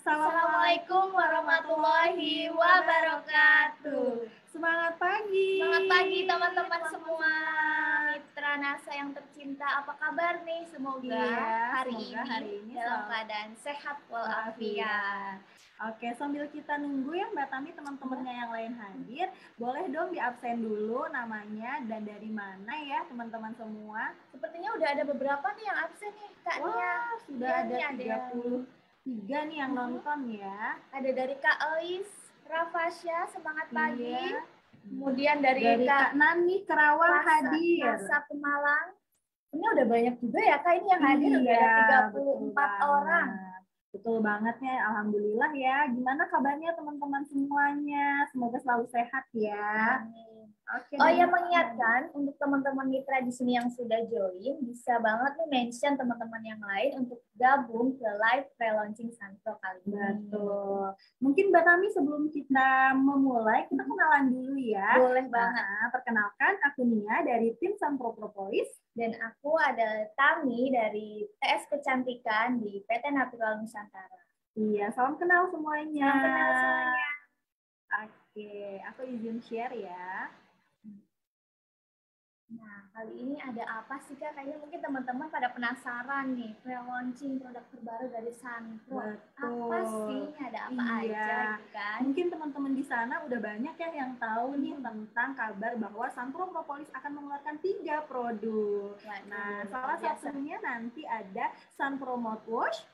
Assalamualaikum warahmatullahi wabarakatuh. Semangat pagi. Selamat pagi teman-teman semua. Mitra NASA yang tercinta, apa kabar nih? Semoga hari ini dalam keadaan sehat walafiat. Oke, sambil kita nunggu ya Mbak Tami, teman-temannya yang lain hadir, boleh dong di absen dulu namanya dan dari mana ya teman-teman semua. Sepertinya udah ada beberapa nih yang absen nih Kak Nia. Wah, sudah ada 33 nih yang nonton ya. Ada dari Kak Elis, Rafasya, semangat pagi. Iya. Kemudian dari Kak Nani Kerawang hadir. Nasa Pemalang. Ini udah banyak juga ya Kak, ini yang hadir udah ada 34 orang. Betul banget ya, alhamdulillah ya. Gimana kabarnya teman-teman semuanya? Semoga selalu sehat ya. Oke, mengingatkan untuk teman-teman mitra di sini yang sudah join, bisa banget nih mention teman-teman yang lain untuk gabung ke live pre-launching Sunpro kali ini. Betul. Mungkin Mbak Tami sebelum kita memulai, kita kenalan dulu ya. Boleh banget. Perkenalkan, aku Nia dari tim Sunpro Propolis. Dan aku ada Tami dari TS Kecantikan di PT Natural Nusantara. Iya, salam kenal semuanya. Salam kenal semuanya. Oke, aku izin share ya. Nah, kali ini ada apa sih Kak? Kayaknya mungkin teman-teman pada penasaran nih, pre-launching produk terbaru dari Sunpro. Apa sih? Ada apa aja gitu kan? Mungkin teman-teman di sana udah banyak ya yang tahu nih tentang kabar bahwa Sunpro Propolis akan mengeluarkan 3 produk. Nah, salah satunya nanti ada Sunpro Mouthwash,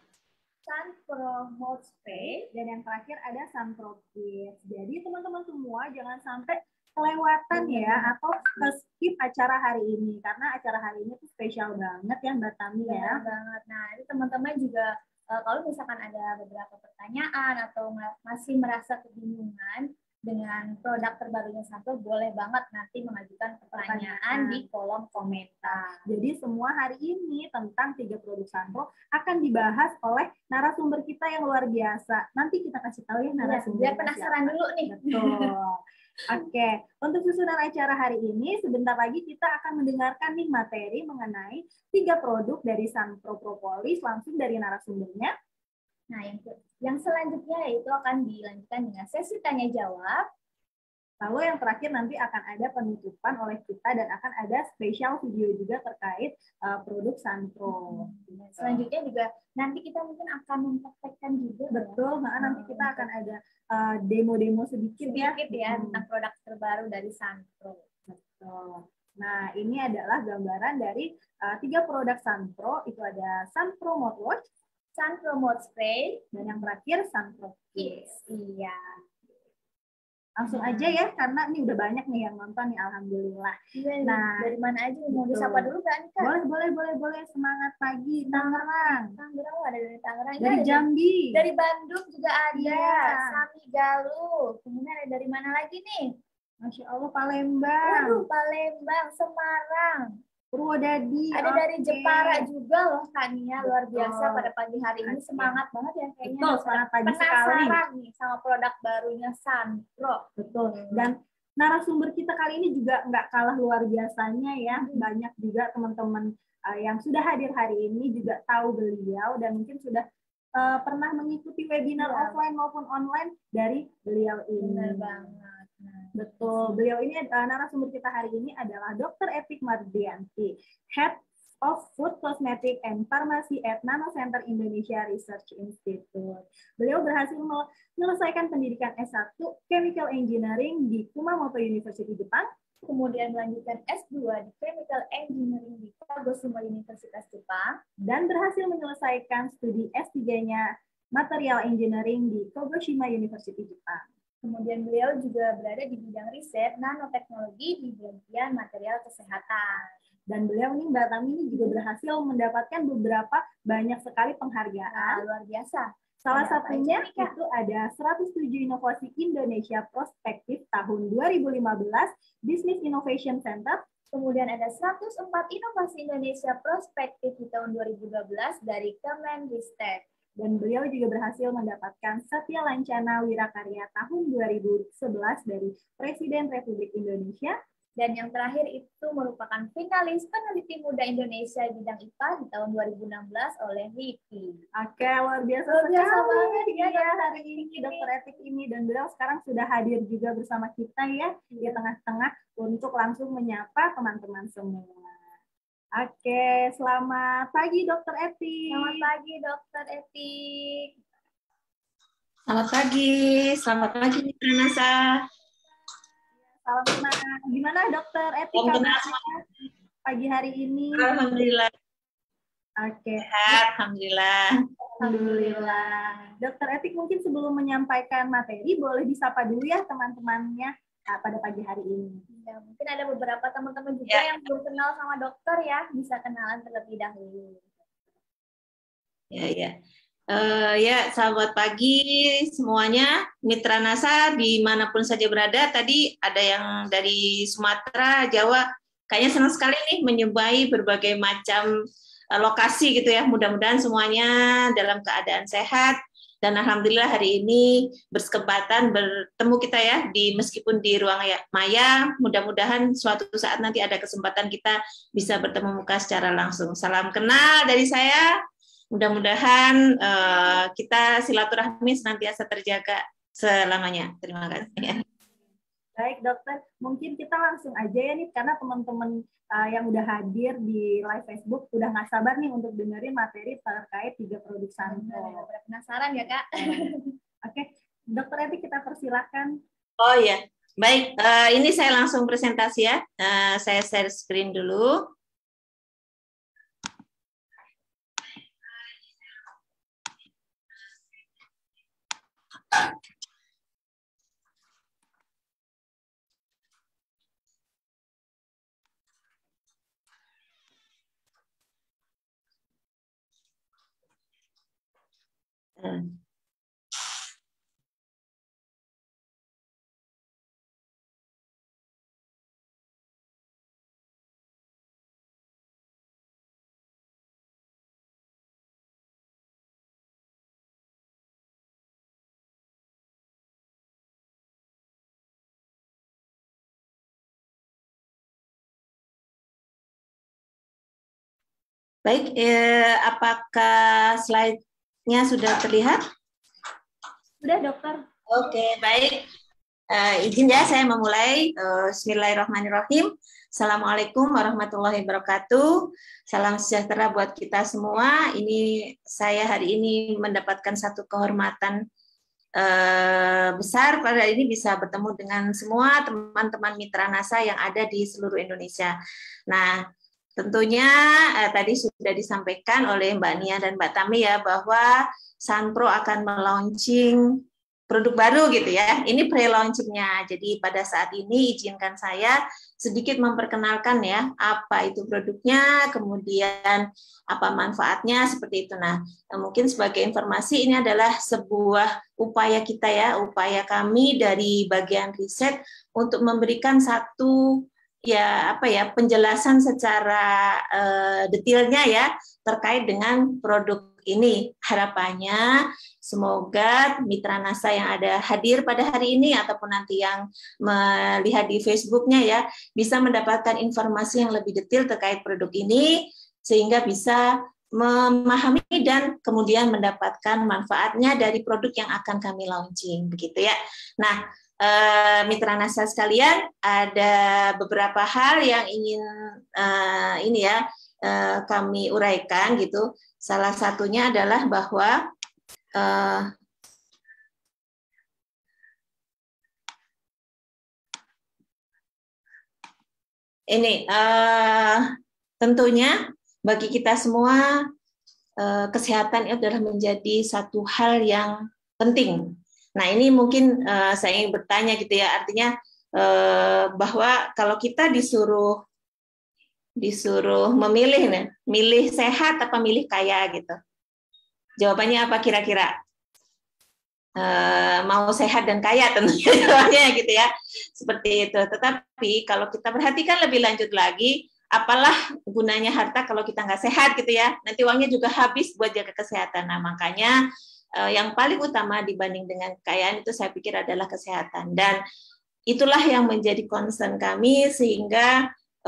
Sunpro Mouth Spray, dan yang terakhir ada Sunpro Kids. Jadi teman-teman semua jangan sampai kelewatan ya atau skip acara hari ini karena acara hari ini tuh spesial banget ya Mbak Tami ya. Banget. Nah, ini teman-teman juga kalau misalkan ada beberapa pertanyaan atau masih merasa kebingungan dengan produk terbarunya Sunpro, boleh banget nanti mengajukan pertanyaan di kolom komentar. Jadi semua hari ini tentang 3 produk Sunpro akan dibahas oleh narasumber kita yang luar biasa. Nanti kita kasih tahu ya narasumber. Biar penasaran dulu nih. Betul. Oke, untuk susunan acara hari ini sebentar lagi kita akan mendengarkan nih materi mengenai 3 produk dari Sunpro Propolis langsung dari narasumbernya. Nah, yang selanjutnya yaitu akan dilanjutkan dengan sesi tanya jawab. Lalu yang terakhir nanti akan ada penutupan oleh kita dan akan ada spesial video juga terkait produk Sunpro. Selanjutnya juga nanti kita mungkin akan mempraktekkan juga. Betul, nanti kita akan ada demo-demo sedikit ya tentang produk terbaru dari Sunpro. Betul. Nah, ini adalah gambaran dari 3 produk Sunpro. Itu ada Sunpro Mouthwash, Sunpro Mouth Spray, dan yang terakhir Sunpro Kids. Iya. Langsung aja ya, karena ini udah banyak nih yang nonton nih, alhamdulillah. Nah, dari mana aja mau disapa dulu kan Kak? Boleh. Semangat pagi, Tangerang. Tangerang ada dari Tangerang. Dari Jambi. Dari Bandung juga ada. Sami Galuh. Kemudian ada dari mana lagi nih? Masya Allah, Palembang. Waduh, Palembang, Semarang. Purwodadi. Ada dari Jepara juga loh Kak Nia, luar biasa pada pagi hari ini. Semangat banget ya kayaknya. Betul, semangat pagi sekali. Penasaran nih sama produk barunya Sunpro. Betul. Dan narasumber kita kali ini juga nggak kalah luar biasanya ya. Banyak juga teman-teman yang sudah hadir hari ini juga tahu beliau dan mungkin sudah pernah mengikuti webinar offline maupun online dari beliau ini. Benar banget. Betul, beliau ini narasumber kita hari ini adalah Dr. Epik Mardianti, Head of Food, Cosmetic, and Pharmacy at Nano Center Indonesia Research Institute. Beliau berhasil menyelesaikan pendidikan S1 Chemical Engineering di Kumamoto University, Jepang, kemudian melanjutkan S2 di Chemical Engineering di Kagoshima Universitas Jepang, dan berhasil menyelesaikan studi S3-nya Material Engineering di Kagoshima University, Jepang. Kemudian beliau juga berada di bidang riset nanoteknologi di bagian material kesehatan. Dan beliau ini, Mbak Tami, ini juga berhasil mendapatkan beberapa banyak sekali penghargaan. Luar biasa. Salah satunya itu ada 107 Inovasi Indonesia Prospektif tahun 2015, Business Innovation Center. Kemudian ada 104 Inovasi Indonesia Prospektif di tahun 2012 dari Kemenristek. Dan beliau juga berhasil mendapatkan Satya Lancana Wirakarya tahun 2011 dari Presiden Republik Indonesia. Dan yang terakhir itu merupakan finalis peneliti muda Indonesia bidang IPA di tahun 2016 oleh LIPI. Oke, luar biasa banget ya hari ini Dokter Etik ini, dan beliau sekarang sudah hadir juga bersama kita ya di tengah-tengah untuk langsung menyapa teman-teman semua. Oke, selamat pagi Dokter Etik. Selamat pagi Dokter Etik. Selamat pagi Mitra Nasa. Salam kenal. Gimana Dokter Etik pagi hari ini? Alhamdulillah. Oke. Sehat, alhamdulillah. Alhamdulillah. Dokter Etik mungkin sebelum menyampaikan materi boleh disapa dulu ya teman-temannya pada pagi hari ini. Ya, mungkin ada beberapa teman-teman juga yang belum kenal sama dokter ya, bisa kenalan terlebih dahulu. Ya. Ya, selamat pagi semuanya, Mitra Nasa dimanapun saja berada. Tadi ada yang dari Sumatera, Jawa, kayaknya senang sekali nih menyubai berbagai macam lokasi gitu ya. Mudah-mudahan semuanya dalam keadaan sehat dan alhamdulillah hari ini berkesempatan bertemu kita ya meskipun di ruang maya. Mudah-mudahan suatu saat nanti ada kesempatan kita bisa bertemu muka secara langsung. Salam kenal dari saya. Mudah-mudahan kita silaturahmi senantiasa terjaga selamanya. Terima kasih. Baik dokter, mungkin kita langsung aja ya nih, karena teman-teman yang udah hadir di live Facebook udah nggak sabar nih untuk dengerin materi terkait 3 produk Sanpro. Penasaran ya Kak? Oke, dokter Etik kita persilahkan. Oh ya, baik. Ini saya langsung presentasi ya. Saya share screen dulu. Baik, apakah slide-nya sudah terlihat? Sudah, dokter. Oke, baik. Izin ya, saya memulai. Bismillahirrahmanirrahim. Assalamualaikum warahmatullahi wabarakatuh. Salam sejahtera buat kita semua. Ini saya hari ini mendapatkan satu kehormatan besar pada ini bisa bertemu dengan semua teman-teman Mitra Nasa yang ada di seluruh Indonesia. Nah, tentunya tadi sudah disampaikan oleh Mbak Nia dan Mbak Tami ya bahwa Sanpro akan melaunching produk baru gitu ya. Ini pre-launchingnya. Jadi pada saat ini izinkan saya sedikit memperkenalkan ya apa itu produknya, kemudian apa manfaatnya seperti itu. Nah, mungkin sebagai informasi ini adalah sebuah upaya kita ya, upaya kami dari bagian riset untuk memberikan satu penjelasan secara detailnya ya terkait dengan produk ini. Harapannya semoga Mitra Nasa yang ada hadir pada hari ini ataupun nanti yang melihat di Facebooknya ya bisa mendapatkan informasi yang lebih detail terkait produk ini sehingga bisa memahami dan kemudian mendapatkan manfaatnya dari produk yang akan kami launching begitu ya. Nah, Mitra Nasa sekalian, ada beberapa hal yang ingin kami uraikan gitu. Salah satunya adalah bahwa tentunya bagi kita semua kesehatan itu adalah menjadi satu hal yang penting. Nah, ini mungkin saya ingin bertanya gitu ya, artinya bahwa kalau kita disuruh memilih nih, milih sehat apa milih kaya gitu. Jawabannya apa kira-kira? Mau sehat dan kaya tentunya jawabannya gitu ya. Seperti itu. Tetapi kalau kita perhatikan lebih lanjut lagi, apalah gunanya harta kalau kita nggak sehat gitu ya. Nanti uangnya juga habis buat jaga kesehatan. Nah, makanya yang paling utama dibanding dengan kekayaan itu saya pikir adalah kesehatan. Dan itulah yang menjadi concern kami sehingga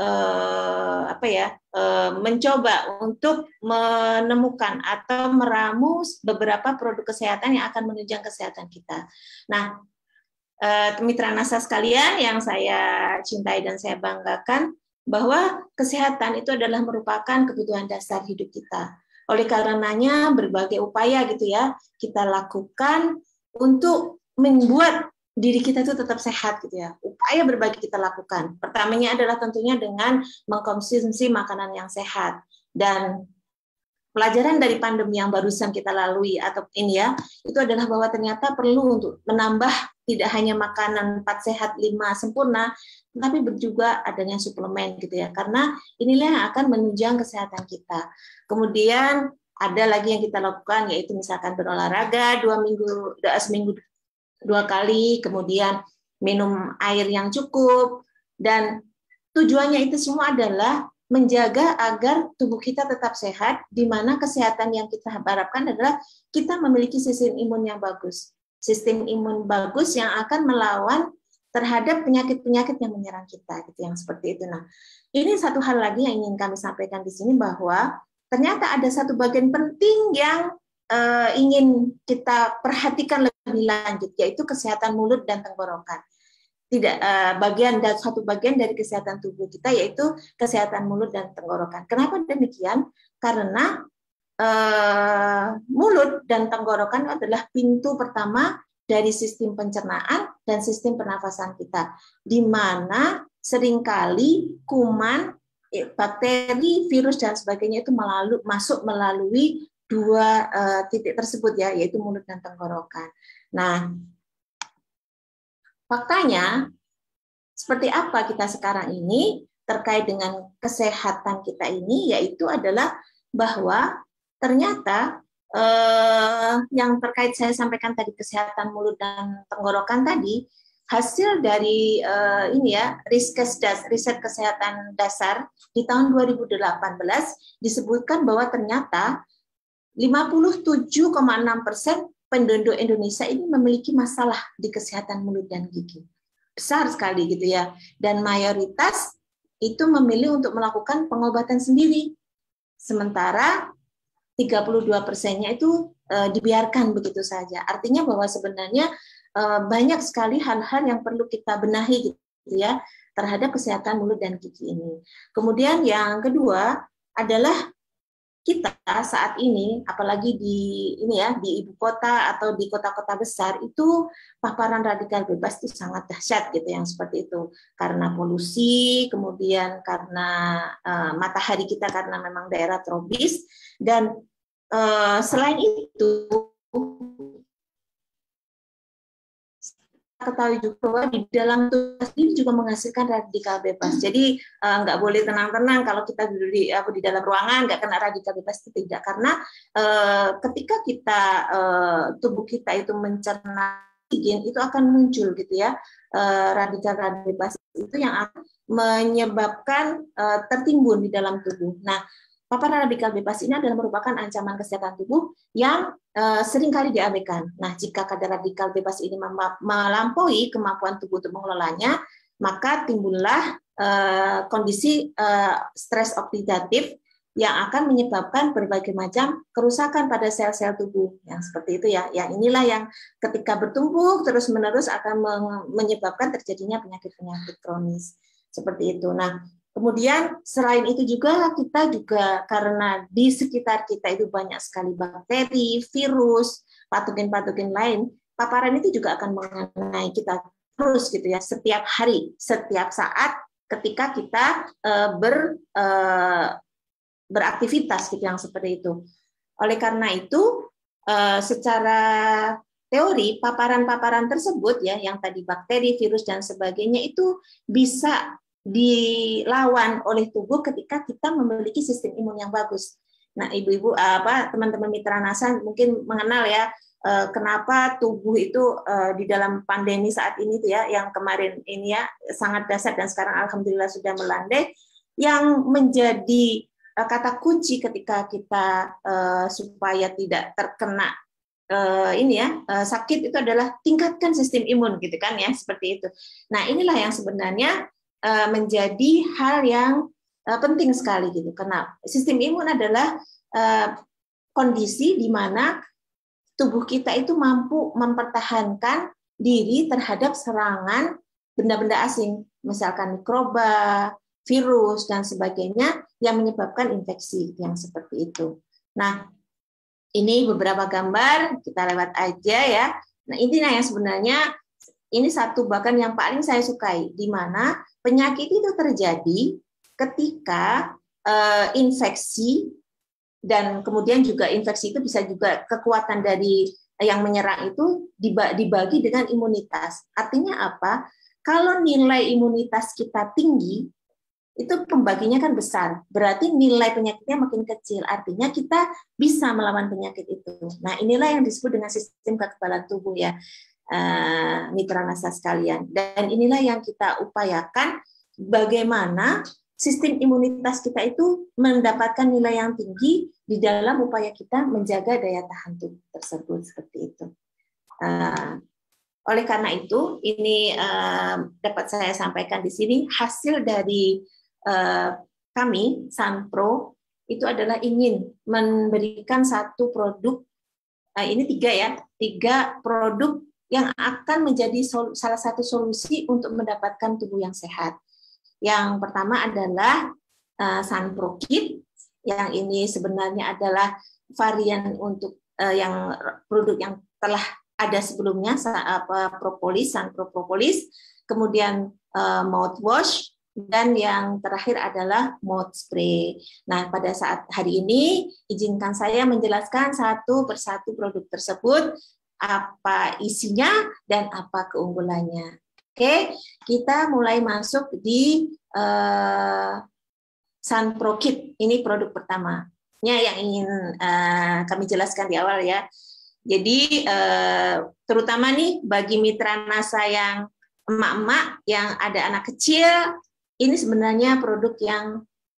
mencoba untuk menemukan atau meramu beberapa produk kesehatan yang akan menunjang kesehatan kita. Nah, mitra NASA sekalian yang saya cintai dan saya banggakan, bahwa kesehatan itu adalah merupakan kebutuhan dasar hidup kita. Oleh karenanya berbagai upaya gitu ya kita lakukan untuk membuat diri kita itu tetap sehat gitu ya. Upaya berbagai kita lakukan. Pertamanya adalah tentunya dengan mengkonsumsi makanan yang sehat. Dan pelajaran dari pandemi yang barusan kita lalui atau ini ya, itu adalah bahwa ternyata perlu untuk menambah tidak hanya makanan 4 sehat 5 sempurna, tapi juga adanya suplemen gitu ya. Karena inilah yang akan menunjang kesehatan kita. Kemudian ada lagi yang kita lakukan yaitu misalkan berolahraga seminggu 2 kali, kemudian minum air yang cukup, dan tujuannya itu semua adalah menjaga agar tubuh kita tetap sehat, di mana kesehatan yang kita harapkan adalah kita memiliki sistem imun yang bagus. Sistem imun bagus yang akan melawan terhadap penyakit-penyakit yang menyerang kita, gitu, yang seperti itu. Nah, ini satu hal lagi yang ingin kami sampaikan di sini, bahwa ternyata ada satu bagian penting yang ingin kita perhatikan lebih lanjut, yaitu kesehatan mulut dan tenggorokan. Satu bagian dari kesehatan tubuh kita yaitu kesehatan mulut dan tenggorokan. Kenapa demikian? Karena mulut dan tenggorokan adalah pintu pertama dari sistem pencernaan dan sistem pernafasan kita, di mana seringkali kuman, bakteri, virus dan sebagainya itu masuk melalui 2 titik tersebut ya, yaitu mulut dan tenggorokan. Nah, faktanya seperti apa kita sekarang ini terkait dengan kesehatan kita ini, yaitu adalah bahwa ternyata yang terkait saya sampaikan tadi, kesehatan mulut dan tenggorokan tadi, hasil dari riset kesehatan dasar di tahun 2018 disebutkan bahwa ternyata 57,6% penduduk Indonesia ini memiliki masalah di kesehatan mulut dan gigi. Besar sekali gitu ya. Dan mayoritas itu memilih untuk melakukan pengobatan sendiri. Sementara 32%-nya itu dibiarkan begitu saja. Artinya bahwa sebenarnya banyak sekali hal-hal yang perlu kita benahi gitu ya terhadap kesehatan mulut dan gigi ini. Kemudian yang kedua adalah kita saat ini, apalagi di ibu kota atau di kota-kota besar, itu paparan radikal bebas itu sangat dahsyat gitu, yang seperti itu, karena polusi, kemudian karena matahari kita karena memang daerah tropis, dan selain itu ketahui juga bahwa di dalam tubuh ini juga menghasilkan radikal bebas. Jadi nggak boleh tenang-tenang kalau kita di dalam ruangan nggak kena radikal bebas, itu tidak. Karena ketika kita tubuh kita itu mencerna oksigen, itu akan muncul gitu ya radikal bebas itu yang akan menyebabkan tertimbun di dalam tubuh. Nah, paparan radikal bebas ini adalah merupakan ancaman kesehatan tubuh yang seringkali diabaikan. Nah, jika kadar radikal bebas ini melampaui kemampuan tubuh untuk mengelolanya, maka timbullah kondisi stres oksidatif yang akan menyebabkan berbagai macam kerusakan pada sel-sel tubuh, yang seperti itu ya. Yang inilah yang ketika bertumbuh terus-menerus akan menyebabkan terjadinya penyakit-penyakit kronis seperti itu. Nah, kemudian selain itu juga kita juga karena di sekitar kita itu banyak sekali bakteri, virus, patogen-patogen lain, paparan itu juga akan mengenai kita terus gitu ya, setiap hari, setiap saat ketika kita beraktivitas gitu, yang seperti itu. Oleh karena itu secara teori paparan-paparan tersebut ya, yang tadi bakteri, virus dan sebagainya itu bisa dilawan oleh tubuh ketika kita memiliki sistem imun yang bagus. Nah, ibu-ibu teman-teman mitra NASA mungkin mengenal ya kenapa tubuh itu di dalam pandemi saat ini tuh ya, yang kemarin ini ya sangat dahsyat dan sekarang alhamdulillah sudah melandai, yang menjadi kata kunci ketika kita supaya tidak terkena sakit itu adalah tingkatkan sistem imun gitu kan ya, seperti itu. Nah, inilah yang sebenarnya menjadi hal yang penting sekali gitu. Karena sistem imun adalah kondisi di mana tubuh kita itu mampu mempertahankan diri terhadap serangan benda-benda asing, misalkan mikroba, virus, dan sebagainya yang menyebabkan infeksi yang seperti itu. Nah, ini beberapa gambar, kita lewat aja ya. Nah, intinya yang sebenarnya ini satu bahkan yang paling saya sukai, di mana penyakit itu terjadi ketika infeksi, dan kemudian juga infeksi itu bisa juga kekuatan dari yang menyerang itu dibagi dengan imunitas. Artinya apa? Kalau nilai imunitas kita tinggi, itu pembaginya kan besar. Berarti nilai penyakitnya makin kecil. Artinya kita bisa melawan penyakit itu. Nah, inilah yang disebut dengan sistem kekebalan tubuh ya, mitra nasa sekalian. Dan inilah yang kita upayakan bagaimana sistem imunitas kita itu mendapatkan nilai yang tinggi di dalam upaya kita menjaga daya tahan tubuh tersebut, seperti itu. Oleh karena itu, ini dapat saya sampaikan di sini hasil dari kami Sanpro itu adalah ingin memberikan satu produk, ini tiga produk yang akan menjadi salah satu solusi untuk mendapatkan tubuh yang sehat. Yang pertama adalah Sanpro Kit, yang ini sebenarnya adalah varian untuk yang produk yang telah ada sebelumnya, propolis, Sanpro Propolis, kemudian mouthwash, dan yang terakhir adalah mouth spray. Nah, pada saat hari ini, izinkan saya menjelaskan satu persatu produk tersebut, apa isinya dan apa keunggulannya. Oke, kita mulai masuk di Sanpro Kit. Ini produk pertamanya yang ingin kami jelaskan di awal ya. Jadi terutama nih bagi mitra nasa yang emak-emak yang ada anak kecil, ini sebenarnya produk yang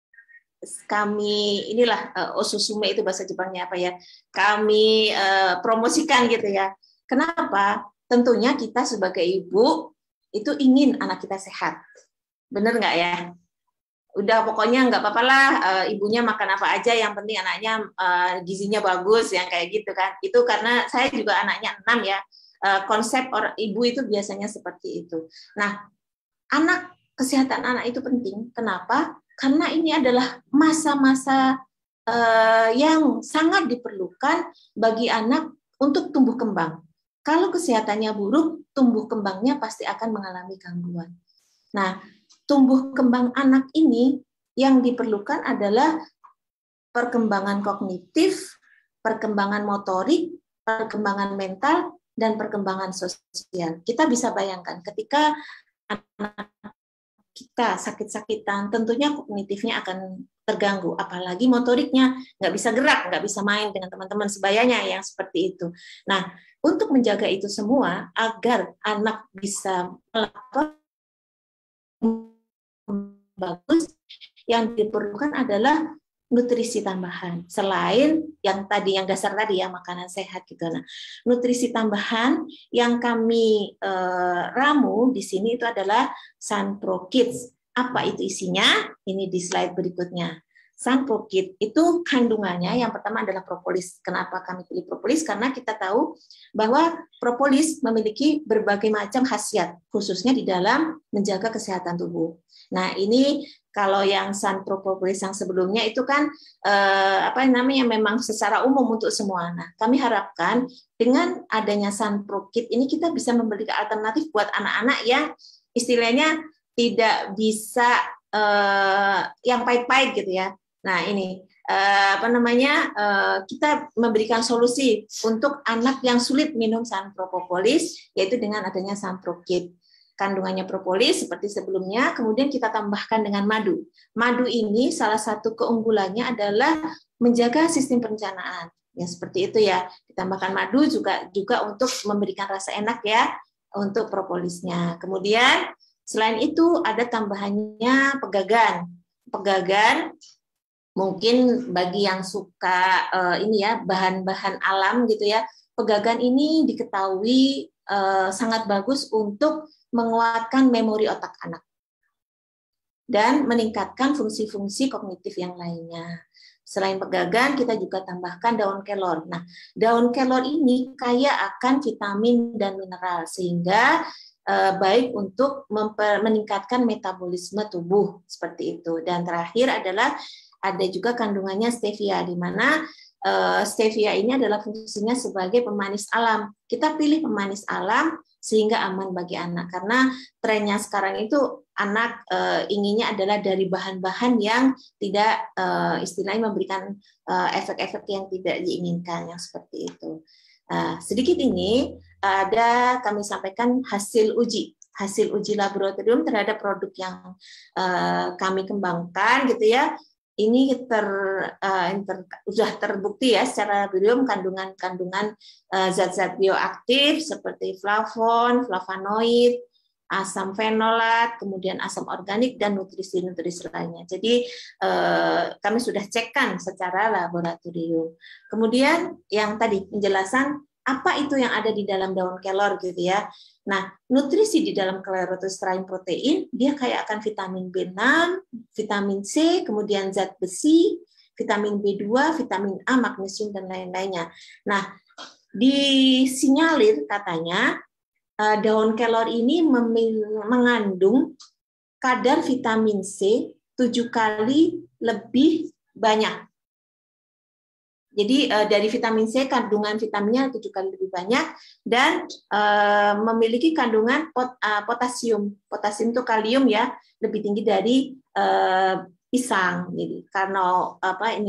kami osusume itu bahasa Jepangnya apa ya? Kami promosikan gitu ya. Kenapa? Tentunya kita sebagai ibu itu ingin anak kita sehat. Bener nggak ya? Udah pokoknya nggak apa-apa lah, ibunya makan apa aja, yang penting anaknya gizinya bagus, yang kayak gitu kan. Itu karena saya juga anaknya 6 ya. Konsep ibu itu biasanya seperti itu. Nah, kesehatan anak itu penting. Kenapa? Karena ini adalah masa-masa yang sangat diperlukan bagi anak untuk tumbuh kembang. Kalau kesehatannya buruk, tumbuh kembangnya pasti akan mengalami gangguan. Nah, tumbuh kembang anak ini yang diperlukan adalah perkembangan kognitif, perkembangan motorik, perkembangan mental, dan perkembangan sosial. Kita bisa bayangkan ketika anak kita sakit-sakitan, tentunya kognitifnya akan terganggu, apalagi motoriknya, nggak bisa gerak, nggak bisa main dengan teman-teman sebayanya yang seperti itu. Nah, untuk menjaga itu semua, agar anak bisa melakukan bagus, yang diperlukan adalah nutrisi tambahan. Selain yang tadi, yang dasar tadi ya, makanan sehat gitu. Nah, nutrisi tambahan yang kami ramu di sini itu adalah Sanpro Kids. Apa itu isinya? Ini di slide berikutnya. Sanpro Kit itu kandungannya yang pertama adalah propolis. Kenapa kami pilih propolis? Karena kita tahu bahwa propolis memiliki berbagai macam khasiat, khususnya di dalam menjaga kesehatan tubuh. Nah, ini kalau yang Sanpro Propolis yang sebelumnya itu kan memang secara umum untuk semua. Nah, kami harapkan dengan adanya Sanpro Kit ini kita bisa memberikan alternatif buat anak-anak yang istilahnya tidak bisa yang pahit-pahit gitu ya. Nah, ini kita memberikan solusi untuk anak yang sulit minum Sanpro Propolis, yaitu dengan adanya Sanpro Kit. Kandungannya propolis seperti sebelumnya, kemudian kita tambahkan dengan madu. Madu ini salah satu keunggulannya adalah menjaga sistem pencernaan. Ya seperti itu ya. Ditambahkan madu juga untuk memberikan rasa enak ya untuk propolisnya. Kemudian selain itu ada tambahannya pegagan. Pegagan mungkin bagi yang suka bahan-bahan alam gitu ya, pegagan ini diketahui sangat bagus untuk menguatkan memori otak anak dan meningkatkan fungsi-fungsi kognitif yang lainnya. Selain pegagan, kita juga tambahkan daun kelor. Nah, daun kelor ini kaya akan vitamin dan mineral, sehingga baik untuk meningkatkan metabolisme tubuh, seperti itu. Dan terakhir adalah ada juga kandungannya stevia, di mana stevia ini adalah fungsinya sebagai pemanis alam. Kita pilih pemanis alam sehingga aman bagi anak, karena trennya sekarang itu anak inginnya adalah dari bahan-bahan yang tidak istilahnya memberikan efek-efek yang tidak diinginkan, yang seperti itu. Sedikit ini ada kami sampaikan hasil uji laboratorium terhadap produk yang kami kembangkan, gitu ya. Ini sudah terbukti ya secara laboratorium kandungan zat-zat bioaktif seperti flavon, flavonoid, asam fenolat, kemudian asam organik dan nutrisi-nutrisi lainnya. Jadi kami sudah cekkan secara laboratorium. Kemudian yang tadi penjelasan apa itu yang ada di dalam daun kelor, gitu ya. Nah, nutrisi di dalam kelor itu selain protein, dia kaya akan vitamin B6, vitamin C, kemudian zat besi, vitamin B2, vitamin A, magnesium, dan lain-lainnya. Nah, disinyalir katanya daun kelor ini mengandung kadar vitamin C 7 kali lebih banyak. Jadi dari vitamin C kandungan vitaminnya 7 kali lebih banyak, dan memiliki kandungan potasium. Potasium itu kalium ya, lebih tinggi dari pisang. Jadi karena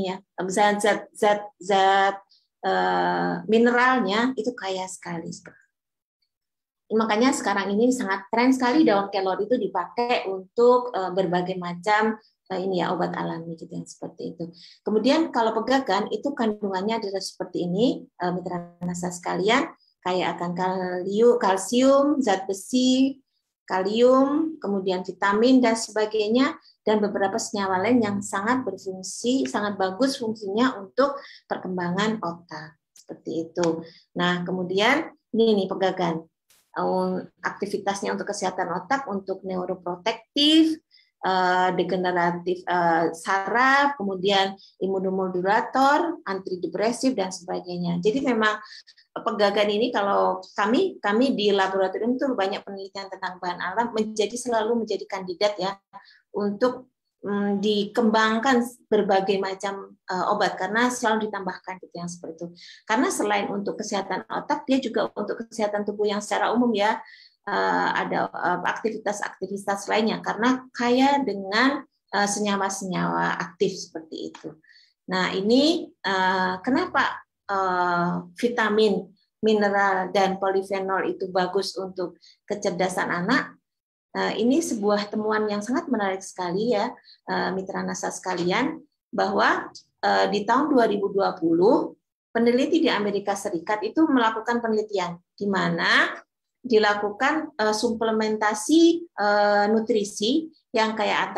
zat mineralnya itu kaya sekali. Makanya sekarang ini sangat tren sekali daun kelor itu dipakai untuk berbagai macam obat alami, gitu, yang seperti itu. Kemudian kalau pegagan itu kandungannya adalah seperti ini, mitra nasa sekalian, kaya akan kalsium, zat besi, kalium, kemudian vitamin dan sebagainya, dan beberapa senyawa lain yang sangat berfungsi, sangat bagus fungsinya untuk perkembangan otak, seperti itu. Nah, kemudian ini pegagan, aktivitasnya untuk kesehatan otak, untuk neuroprotektif, degeneratif saraf, kemudian imunomodulator, antidepresif, dan sebagainya. Jadi memang pegagan ini kalau kami di laboratorium itu banyak penelitian tentang bahan alam, selalu menjadi kandidat ya untuk dikembangkan berbagai macam obat, karena selalu ditambahkan, gitu, yang seperti itu. Karena selain untuk kesehatan otak, dia juga untuk kesehatan tubuh yang secara umum ya. Ada aktivitas lainnya karena kaya dengan senyawa-senyawa aktif seperti itu. Nah, ini kenapa vitamin, mineral, dan polifenol itu bagus untuk kecerdasan anak. Ini sebuah temuan yang sangat menarik sekali ya, mitra nasa sekalian, bahwa di tahun 2020 peneliti di Amerika Serikat itu melakukan penelitian di mana dilakukan suplementasi nutrisi yang kaya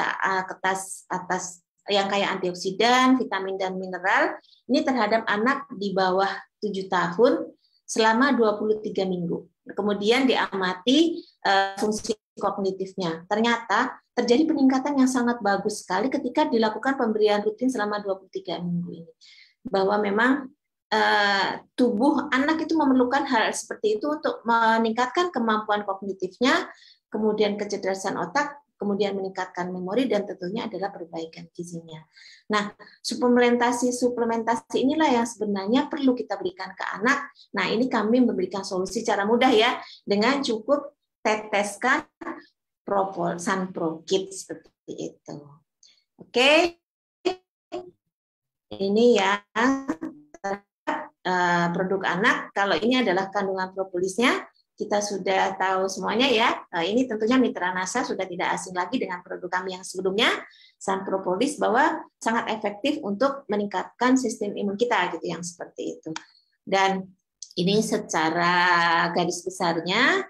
yang kaya antioksidan, vitamin, dan mineral ini terhadap anak di bawah 7 tahun selama 23 minggu. Kemudian diamati fungsi kognitifnya. Ternyata terjadi peningkatan yang sangat bagus sekali ketika dilakukan pemberian rutin selama 23 minggu ini. Bahwa memang tubuh anak itu memerlukan hal seperti itu untuk meningkatkan kemampuan kognitifnya, kemudian kecerdasan otak, kemudian meningkatkan memori, dan tentunya adalah perbaikan gizinya. Nah, suplementasi inilah yang sebenarnya perlu kita berikan ke anak. Nah, ini kami memberikan solusi cara mudah ya, dengan cukup teteskan Propol Sunpro Kids seperti itu. Oke, ini ya produk anak. Kalau ini adalah kandungan propolisnya, kita sudah tahu semuanya ya. Ini tentunya mitra nasa sudah tidak asing lagi dengan produk kami yang sebelumnya, Sunpropolis, bahwa sangat efektif untuk meningkatkan sistem imun kita, gitu, yang seperti itu. Dan ini secara garis besarnya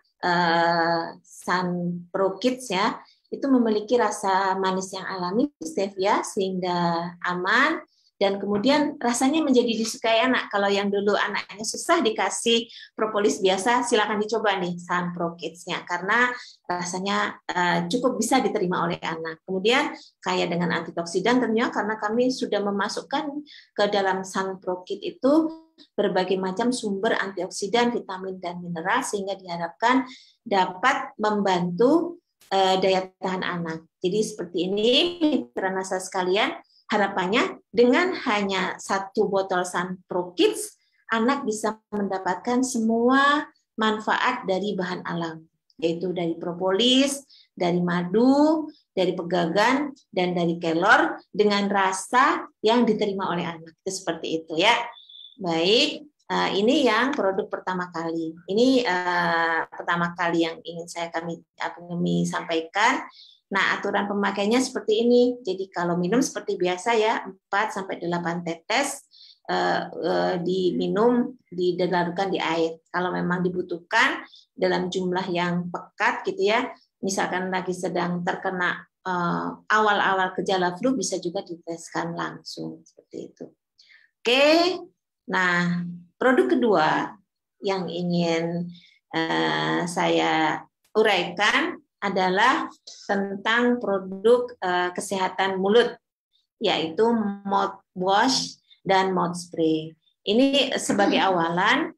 Sunpro Kids ya, itu memiliki rasa manis yang alami, stevia, sehingga aman, dan kemudian rasanya menjadi disukai anak. Kalau yang dulu anaknya susah dikasih propolis biasa, silakan dicoba nih Sunpro Kids-nya karena rasanya cukup bisa diterima oleh anak. Kemudian kaya dengan antioksidan tentunya karena kami sudah memasukkan ke dalam Sunpro Kids itu berbagai macam sumber antioksidan, vitamin dan mineral sehingga diharapkan dapat membantu daya tahan anak. Jadi seperti ini mitra NASA sekalian, harapannya dengan hanya 1 botol Sunpro Kids, anak bisa mendapatkan semua manfaat dari bahan alam, yaitu dari propolis, dari madu, dari pegagan, dan dari kelor dengan rasa yang diterima oleh anak. Itu seperti itu ya. Baik, ini yang produk pertama kali. Ini pertama kali yang ingin kami sampaikan. Nah, aturan pemakainya seperti ini. Jadi kalau minum seperti biasa ya, 4-8 tetes diminum, dilarutkan di air. Kalau memang dibutuhkan dalam jumlah yang pekat gitu ya, misalkan lagi sedang terkena awal-awal gejala flu, bisa juga diteskan langsung seperti itu. Oke, nah produk kedua yang ingin saya uraikan adalah tentang produk kesehatan mulut, yaitu mouthwash dan mouth spray. Ini sebagai awalan,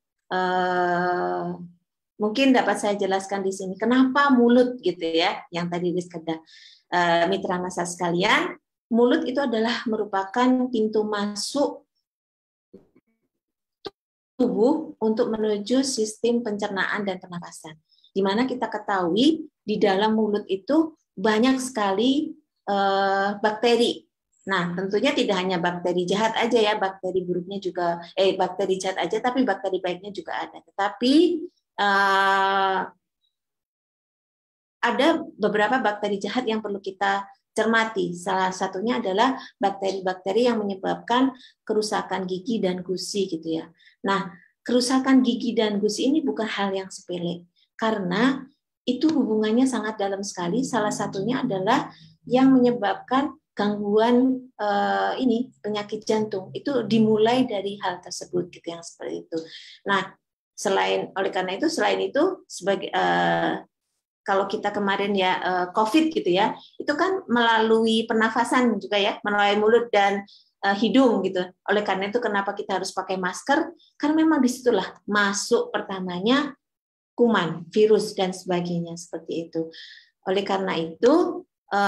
mungkin dapat saya jelaskan di sini kenapa mulut gitu ya, yang tadi Rizkeda, mitra NASA sekalian, mulut itu adalah merupakan pintu masuk tubuh untuk menuju sistem pencernaan dan pernapasan. Di mana kita ketahui di dalam mulut itu banyak sekali bakteri. Nah, tentunya tidak hanya bakteri jahat aja ya, bakteri buruknya juga, bakteri jahat aja, tapi bakteri baiknya juga ada. Tetapi ada beberapa bakteri jahat yang perlu kita cermati. Salah satunya adalah bakteri-bakteri yang menyebabkan kerusakan gigi dan gusi gitu ya. Nah, kerusakan gigi dan gusi ini bukan hal yang sepele karena itu hubungannya sangat dalam sekali. Salah satunya adalah yang menyebabkan gangguan penyakit jantung. Itu dimulai dari hal tersebut gitu yang seperti itu. Nah, selain itu sebagai kalau kita kemarin ya COVID gitu ya, itu kan melalui pernafasan juga ya, melalui mulut dan hidung gitu. Oleh karena itu kenapa kita harus pakai masker? Karena memang disitulah masuk pertamanya kuman, virus dan sebagainya seperti itu. Oleh karena itu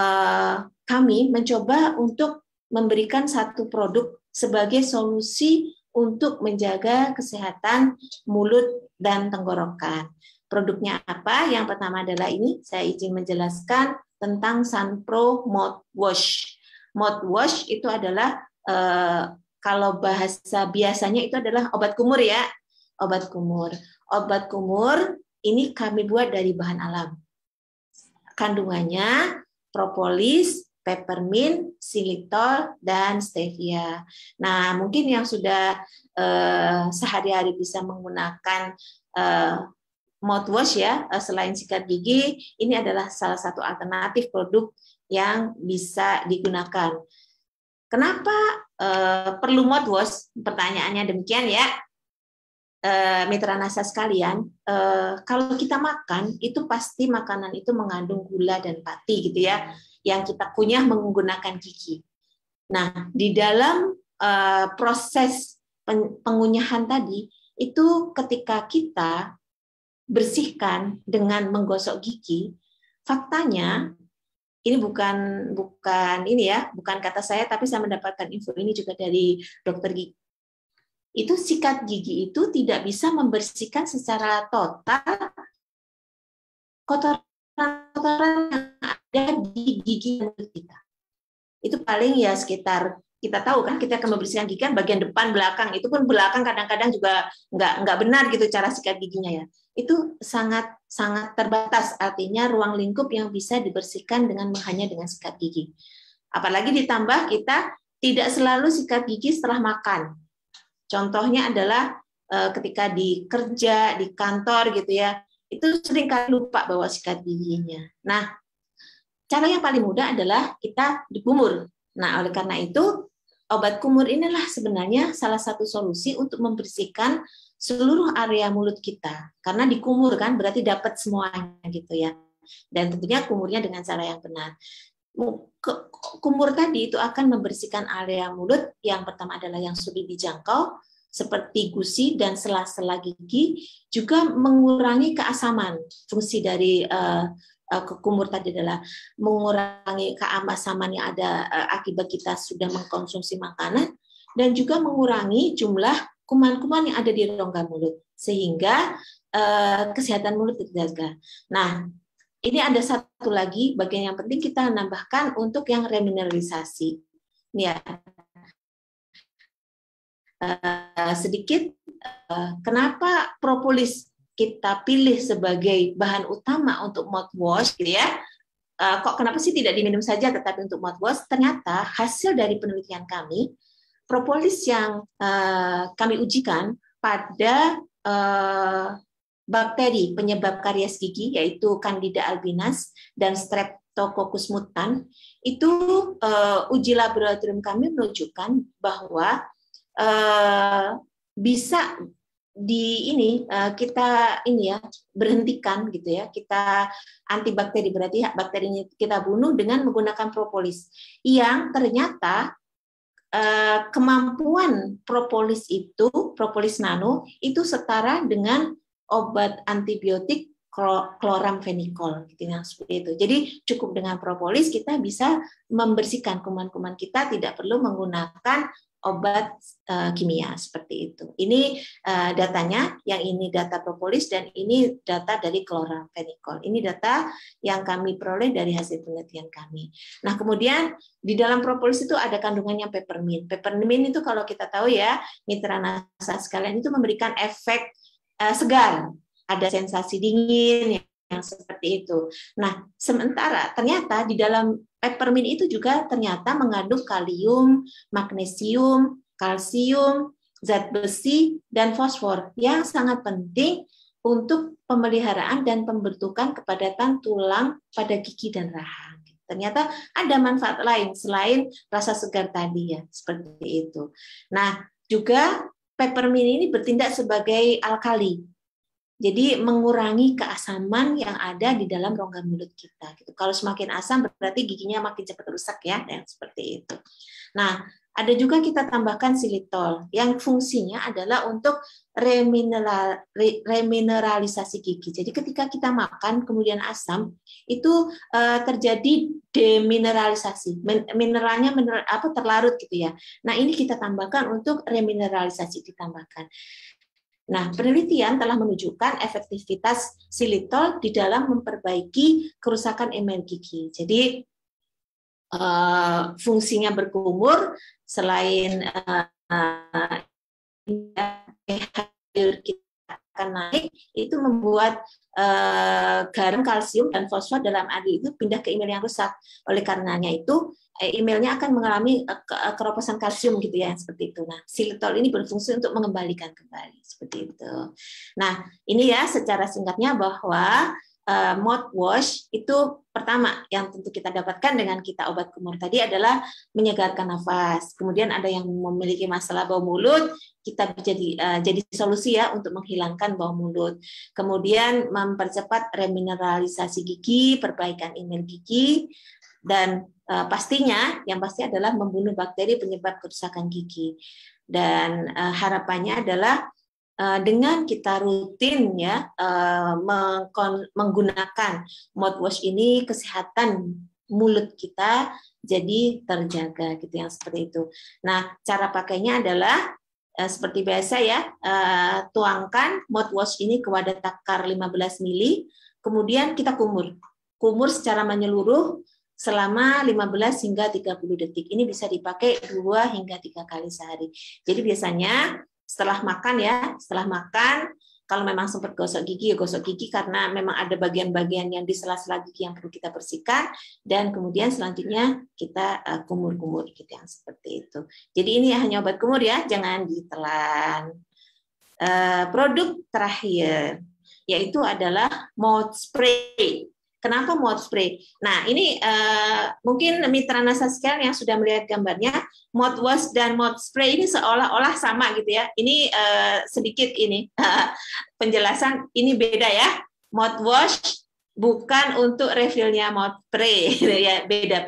kami mencoba untuk memberikan satu produk sebagai solusi untuk menjaga kesehatan mulut dan tenggorokan. Produknya apa? Yang pertama adalah ini, saya izin menjelaskan tentang Sunpro Mouthwash. Mouthwash itu adalah kalau bahasa biasanya itu adalah obat kumur ya, obat kumur. Obat kumur ini kami buat dari bahan alam. Kandungannya propolis, peppermint, xylitol, dan stevia. Nah, mungkin yang sudah sehari-hari bisa menggunakan mouthwash ya, selain sikat gigi, ini adalah salah satu alternatif produk yang bisa digunakan. Kenapa perlu mouthwash? Pertanyaannya demikian ya, mitra NASA sekalian. Kalau kita makan, itu pasti makanan itu mengandung gula dan pati gitu ya, yang kita kunyah menggunakan gigi. Nah, di dalam proses pengunyahan tadi, itu ketika kita bersihkan dengan menggosok gigi, faktanya ini bukan ini ya, bukan kata saya, tapi saya mendapatkan info ini juga dari dokter gigi. Itu sikat gigi itu tidak bisa membersihkan secara total kotoran yang ada di gigi kita. Itu paling ya sekitar, kita tahu kan, kita akan membersihkan gigi kan bagian depan, belakang, itu pun belakang kadang-kadang juga nggak benar gitu cara sikat giginya ya. Itu sangat terbatas, artinya ruang lingkup yang bisa dibersihkan hanya dengan sikat gigi. Apalagi ditambah kita tidak selalu sikat gigi setelah makan. Contohnya adalah ketika di kerja, di kantor gitu ya, itu seringkali lupa bawa sikat giginya. Nah, cara yang paling mudah adalah kita dijemur. Nah, oleh karena itu obat kumur inilah sebenarnya salah satu solusi untuk membersihkan seluruh area mulut kita. Karena dikumur kan berarti dapat semuanya gitu ya. Dan tentunya kumurnya dengan cara yang benar. Kumur tadi itu akan membersihkan area mulut. Yang pertama adalah yang sulit dijangkau, seperti gusi dan sela-sela gigi, juga mengurangi keasaman. Fungsi dari kumur tadi adalah mengurangi keasaman yang ada akibat kita sudah mengkonsumsi makanan, dan juga mengurangi jumlah kuman-kuman yang ada di rongga mulut, sehingga kesehatan mulut terjaga. Nah, ini ada satu lagi bagian yang penting kita nambahkan untuk yang remineralisasi. Ya, sedikit kenapa propolis kita pilih sebagai bahan utama untuk mouthwash, gitu ya? Kok kenapa sih tidak diminum saja tetapi untuk mouthwash? Ternyata hasil dari penelitian kami, propolis yang kami ujikan pada bakteri penyebab karies gigi, yaitu Candida albicans dan Streptococcus mutans, itu uji laboratorium kami menunjukkan bahwa bisa kita berhentikan gitu ya, kita antibakteri, berarti bakterinya kita bunuh dengan menggunakan propolis, yang ternyata kemampuan propolis nano itu setara dengan obat antibiotik chloramphenicol, gitu yang seperti itu. Jadi cukup dengan propolis kita bisa membersihkan kuman-kuman kita, tidak perlu menggunakan obat kimia seperti itu. Ini datanya, yang ini data propolis dan ini data dari chloramphenicol. Ini data yang kami peroleh dari hasil penelitian kami. Nah, kemudian di dalam propolis itu ada kandungannya peppermint. Peppermint itu kalau kita tahu ya, mitra nasa sekalian, itu memberikan efek segar, ada sensasi dingin yang seperti itu. Nah, sementara ternyata di dalam peppermint itu juga ternyata mengandung kalium, magnesium, kalsium, zat besi, dan fosfor yang sangat penting untuk pemeliharaan dan pembentukan kepadatan tulang pada gigi dan rahang. Ternyata ada manfaat lain selain rasa segar tadi ya, seperti itu. Nah, juga peppermint ini bertindak sebagai alkali. Jadi mengurangi keasaman yang ada di dalam rongga mulut kita. Gitu. Kalau semakin asam berarti giginya makin cepat rusak ya, yang seperti itu. Nah, ada juga kita tambahkan xylitol yang fungsinya adalah untuk remineralisasi gigi. Jadi ketika kita makan kemudian asam itu terjadi demineralisasi, mineralnya terlarut gitu ya. Nah, ini kita tambahkan untuk remineralisasi ditambahkan. Nah, penelitian telah menunjukkan efektivitas xylitol di dalam memperbaiki kerusakan emel gigi. Jadi fungsinya berkumur, selain kita akan naik, itu membuat garam, kalsium, dan fosfor dalam air itu pindah ke emel yang rusak. Oleh karenanya itu emailnya akan mengalami keroposan kalsium gitu ya, seperti itu. Nah, xylitol ini berfungsi untuk mengembalikan kembali seperti itu. Nah, ini ya secara singkatnya bahwa mouthwash itu pertama yang tentu kita dapatkan dengan kita obat kumur tadi adalah menyegarkan nafas. Kemudian ada yang memiliki masalah bau mulut, kita jadi solusi ya untuk menghilangkan bau mulut. Kemudian mempercepat remineralisasi gigi, perbaikan emel gigi, dan pastinya yang pasti adalah membunuh bakteri penyebab kerusakan gigi. Dan harapannya adalah dengan kita rutin ya menggunakan mouthwash ini, kesehatan mulut kita jadi terjaga gitu, yang seperti itu. Nah, cara pakainya adalah seperti biasa ya, tuangkan mouthwash ini ke wadah takar 15 ml, kemudian kita kumur secara menyeluruh selama 15 hingga 30 detik. Ini bisa dipakai 2 hingga 3 kali sehari. Jadi biasanya setelah makan, kalau memang sempat gosok gigi, ya gosok gigi karena memang ada bagian-bagian yang di sela-sela gigi yang perlu kita bersihkan, dan kemudian selanjutnya kita kumur-kumur gitu, yang seperti itu. Jadi ini hanya obat kumur ya, jangan ditelan. Produk terakhir yaitu adalah mouth spray. Kenapa mouth spray? Nah, ini mungkin mitra NASA sekalian yang sudah melihat gambarnya, mouthwash dan mouth spray ini seolah-olah sama gitu ya. Ini sedikit ini penjelasan, ini beda ya. Mouthwash bukan untuk refillnya mouth spray ya, beda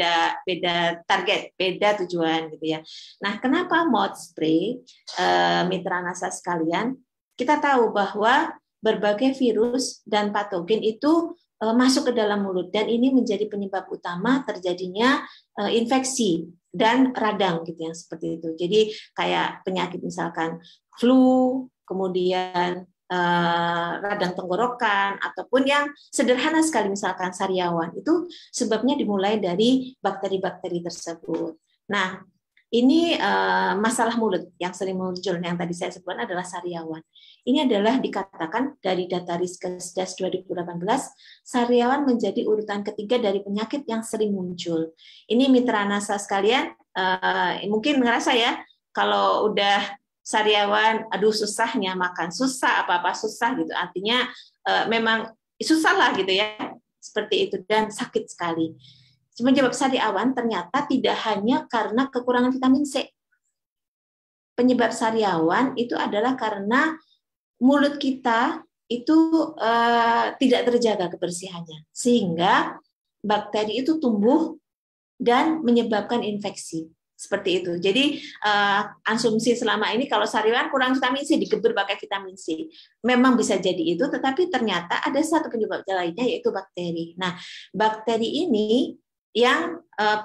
target, beda tujuan gitu ya. Nah, kenapa mouth spray, mitra NASA sekalian? Kita tahu bahwa berbagai virus dan patogen itu masuk ke dalam mulut dan ini menjadi penyebab utama terjadinya infeksi dan radang gitu yang seperti itu. Jadi kayak penyakit misalkan flu, kemudian radang tenggorokan ataupun yang sederhana sekali misalkan sariawan, itu sebabnya dimulai dari bakteri-bakteri tersebut. Nah, ini masalah mulut yang sering muncul yang tadi saya sebutkan adalah sariawan. Ini adalah dikatakan dari data Riskesdas 2018, sariawan menjadi urutan ketiga dari penyakit yang sering muncul. Ini mitra NASA sekalian, mungkin ngerasa ya, kalau udah sariawan, aduh susahnya makan, susah apa-apa susah gitu. Artinya memang susah lah gitu ya, seperti itu dan sakit sekali. Penyebab sariawan ternyata tidak hanya karena kekurangan vitamin C. Penyebab sariawan itu adalah karena mulut kita itu tidak terjaga kebersihannya, sehingga bakteri itu tumbuh dan menyebabkan infeksi. Seperti itu. Jadi asumsi selama ini kalau sariawan kurang vitamin C, digebur pakai vitamin C. Memang bisa jadi itu, tetapi ternyata ada satu penyebab lainnya yaitu bakteri. Nah, bakteri ini yang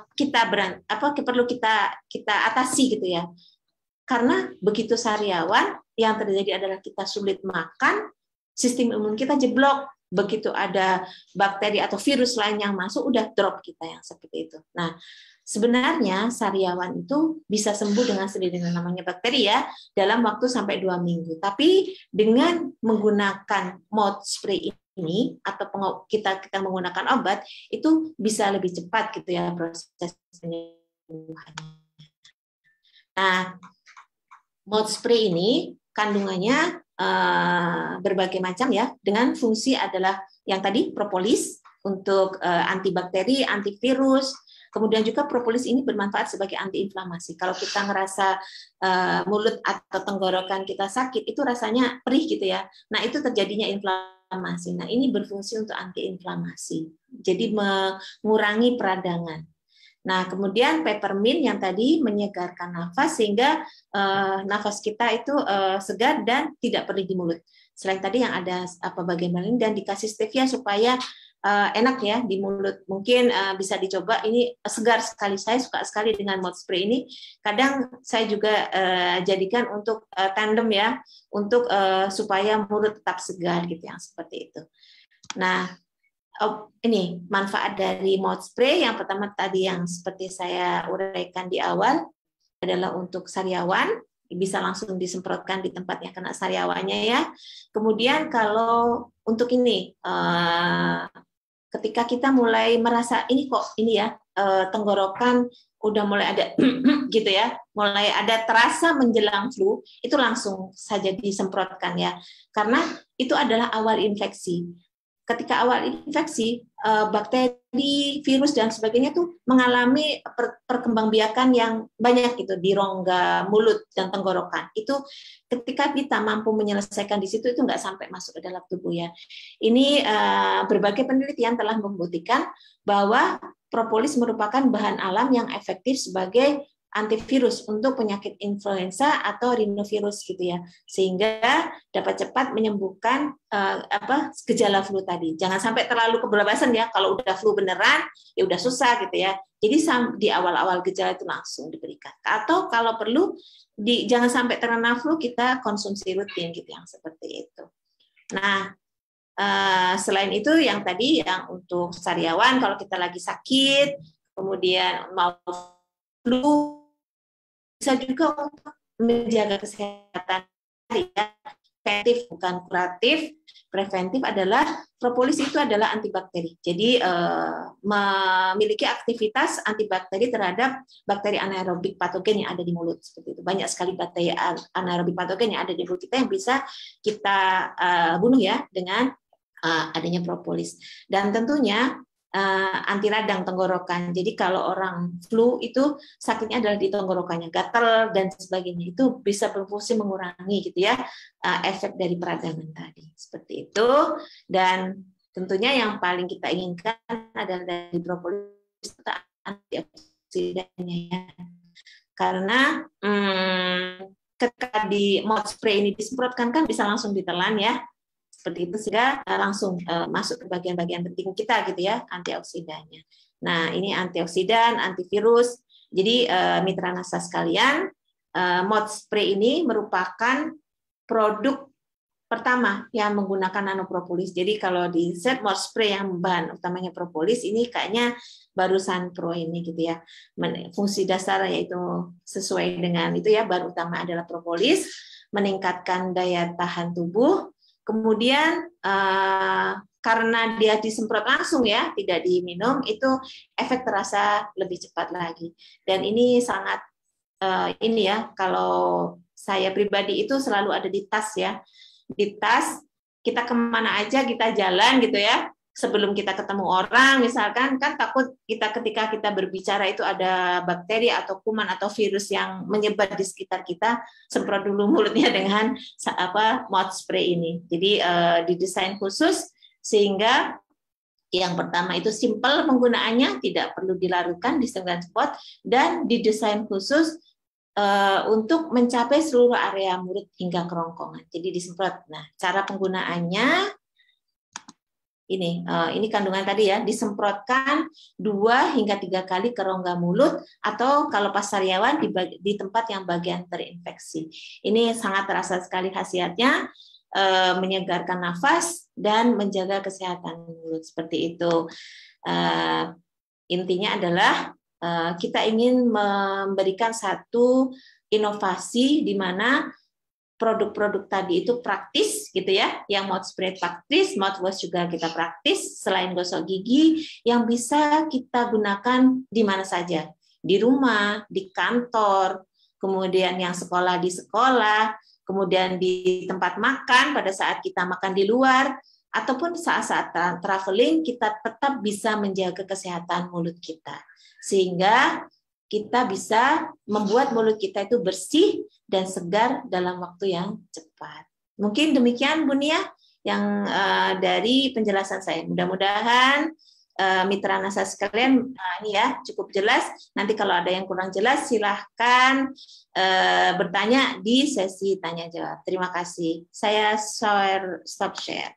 perlu kita atasi gitu ya. Karena begitu sariawan, yang terjadi adalah kita sulit makan, sistem imun kita jeblok. Begitu ada bakteri atau virus lain yang masuk, udah drop kita yang seperti itu. Nah, sebenarnya sariawan itu bisa sembuh dengan sendirinya, namanya bakteri ya, dalam waktu sampai 2 minggu. Tapi dengan menggunakan mouth spray ini atau kita menggunakan obat, itu bisa lebih cepat gitu ya proses penyembuhannya. Nah, mouth spray ini kandungannya berbagai macam ya, dengan fungsi adalah yang tadi propolis untuk antibakteri, antivirus, kemudian juga propolis ini bermanfaat sebagai antiinflamasi. Kalau kita ngerasa mulut atau tenggorokan kita sakit, itu rasanya perih gitu ya. Nah, itu terjadinya inflamasi. Nah, ini berfungsi untuk antiinflamasi. Jadi mengurangi peradangan. Nah, kemudian peppermint yang tadi menyegarkan nafas sehingga nafas kita itu segar dan tidak perih di mulut. Selain tadi yang ada bagian lain dan dikasih stevia supaya enak ya di mulut. Mungkin bisa dicoba, ini segar sekali. Saya suka sekali dengan mouth spray ini. Kadang saya juga jadikan untuk tandem ya, untuk supaya mulut tetap segar gitu yang seperti itu. Nah, ini manfaat dari mouth spray yang pertama tadi yang seperti saya uraikan di awal adalah untuk sariawan, bisa langsung disemprotkan di tempat yang kena sariawannya ya. Kemudian kalau untuk ini ketika kita mulai merasa ini kok ini ya tenggorokan udah mulai ada gitu ya, mulai ada terasa menjelang flu, itu langsung saja disemprotkan ya, karena itu adalah awal infeksi. Ketika awal infeksi, bakteri, virus dan sebagainya tuh mengalami perkembangbiakan yang banyak gitu di rongga mulut dan tenggorokan. Itu ketika kita mampu menyelesaikan di situ, itu nggak sampai masuk ke dalam tubuh ya. Ini berbagai penelitian telah membuktikan bahwa propolis merupakan bahan alam yang efektif sebagai antivirus untuk penyakit influenza atau rhinovirus gitu ya, sehingga dapat cepat menyembuhkan gejala flu tadi. Jangan sampai terlalu kebablasan ya, kalau udah flu beneran ya udah susah gitu ya. Jadi di awal-awal gejala itu langsung diberikan. Atau kalau perlu jangan sampai terkena flu, kita konsumsi rutin gitu yang seperti itu. Nah, selain itu yang tadi yang untuk sariawan kalau kita lagi sakit, kemudian mau flu, bisa juga untuk menjaga kesehatan ya. Preventif bukan kuratif. Preventif adalah propolis itu adalah antibakteri. Jadi memiliki aktivitas antibakteri terhadap bakteri anaerobik patogen yang ada di mulut seperti itu. Banyak sekali bakteri anaerobik patogen yang ada di mulut kita yang bisa kita bunuh ya dengan adanya propolis. Dan tentunya anti radang tenggorokan. Jadi kalau orang flu itu sakitnya adalah di tenggorokannya, gatal dan sebagainya, itu bisa berfungsi mengurangi gitu ya efek dari peradangan tadi. Seperti itu. Dan tentunya yang paling kita inginkan adalah dari propolis antioksidannya ya. Karena ketika di mouth spray ini disemprotkan kan bisa langsung ditelan ya, seperti itu, sehingga langsung masuk ke bagian-bagian penting kita gitu ya, antioksidannya. Nah, ini antioksidan, antivirus. Jadi mitra nasa sekalian, mouth spray ini merupakan produk pertama yang menggunakan nanopropolis. Jadi kalau di set mouth spray yang bahan utamanya propolis, ini kayaknya baru Sunpro ini gitu ya. Fungsi dasar yaitu sesuai dengan itu ya, bahan utama adalah propolis, meningkatkan daya tahan tubuh. Kemudian karena dia disemprot langsung ya, tidak diminum, itu efek terasa lebih cepat lagi. Dan ini sangat ini ya, kalau saya pribadi itu selalu ada di tas ya. Di tas, kita kemana aja kita jalan gitu ya, sebelum kita ketemu orang misalkan, kan takut kita ketika kita berbicara itu ada bakteri atau kuman atau virus yang menyebar di sekitar kita, semprot dulu mulutnya dengan mouth spray ini. Jadi didesain khusus sehingga yang pertama itu simple penggunaannya, tidak perlu dilarutkan di setengah spot, dan didesain khusus untuk mencapai seluruh area mulut hingga kerongkongan. Jadi disemprot. Nah, cara penggunaannya ini kandungan tadi ya, disemprotkan 2 hingga 3 kali ke rongga mulut atau kalau pas sariawan di tempat yang bagian terinfeksi. Ini sangat terasa sekali khasiatnya, menyegarkan nafas dan menjaga kesehatan mulut seperti itu. Intinya adalah kita ingin memberikan satu inovasi di mana produk-produk tadi itu praktis gitu ya, yang mouth spray praktis, mouthwash juga kita praktis, selain gosok gigi yang bisa kita gunakan di mana saja, di rumah, di kantor, kemudian yang sekolah di sekolah, kemudian di tempat makan pada saat kita makan di luar, ataupun saat-saat traveling kita tetap bisa menjaga kesehatan mulut kita. Sehingga kita bisa membuat mulut kita itu bersih dan segar dalam waktu yang cepat. Mungkin demikian Bu Nia yang dari penjelasan saya. Mudah-mudahan mitra nasa sekalian ini ya cukup jelas. Nanti kalau ada yang kurang jelas silahkan bertanya di sesi tanya jawab. Terima kasih. Saya stop share.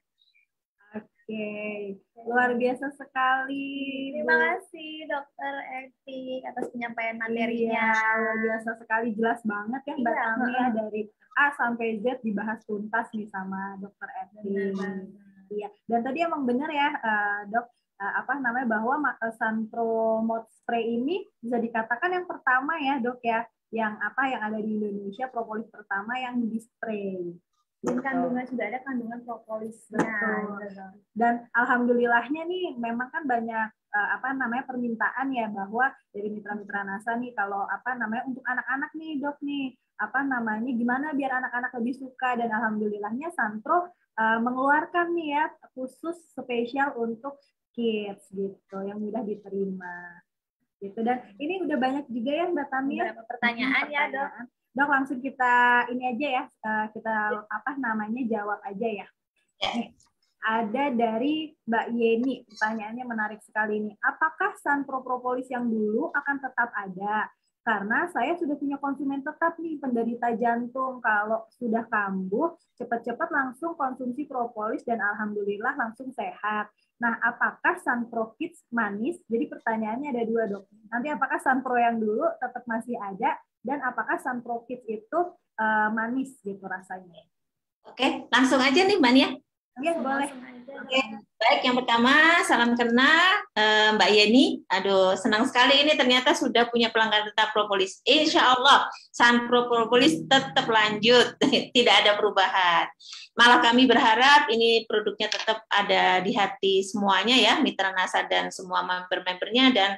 Oke, luar biasa sekali. Terima kasih Dokter Evi atas penyampaian materinya. Iya, luar biasa sekali, jelas banget ya Mbak Tami ya, dari A sampai Z dibahas tuntas nih sama Dokter Evi. Iya, dan tadi emang benar ya Dok, bahwa Sunpro mouth spray ini bisa dikatakan yang pertama ya Dok ya, yang ada di Indonesia, propolis pertama yang di spray. Dan kandungan sudah ada kandungan propolisnya. Dan alhamdulillahnya nih memang kan banyak permintaan ya bahwa dari mitra-mitra NASA nih kalau untuk anak-anak nih Dok nih gimana biar anak-anak lebih suka, dan alhamdulillahnya Sunpro mengeluarkan nih ya khusus spesial untuk kids gitu yang mudah diterima gitu. Dan ini udah banyak juga ya Mbak Tami ya pertanyaan ya Dok. Dok, langsung kita ini aja ya, kita jawab aja ya. Nih, ada dari Mbak Yeni, pertanyaannya menarik sekali ini. Apakah Sunpro propolis yang dulu akan tetap ada? Karena saya sudah punya konsumen tetap nih, penderita jantung. Kalau sudah kambuh, cepat-cepat langsung konsumsi propolis dan alhamdulillah langsung sehat. Nah, apakah Sunpro Kids manis? Jadi pertanyaannya ada 2 Dok. Nanti apakah Sunpro yang dulu tetap masih ada? Dan apakah Sunpro Kids itu manis gitu rasanya? Oke, langsung aja nih Mbak Nia. Iya, boleh. Oke, baik, yang pertama salam kenal Mbak Yeni. Aduh, senang sekali ini ternyata sudah punya pelanggan tetap propolis. Insya Allah Sunpro propolis tetap lanjut, tidak ada perubahan. Malah kami berharap ini produknya tetap ada di hati semuanya ya, mitra NASA dan semua member-membernya dan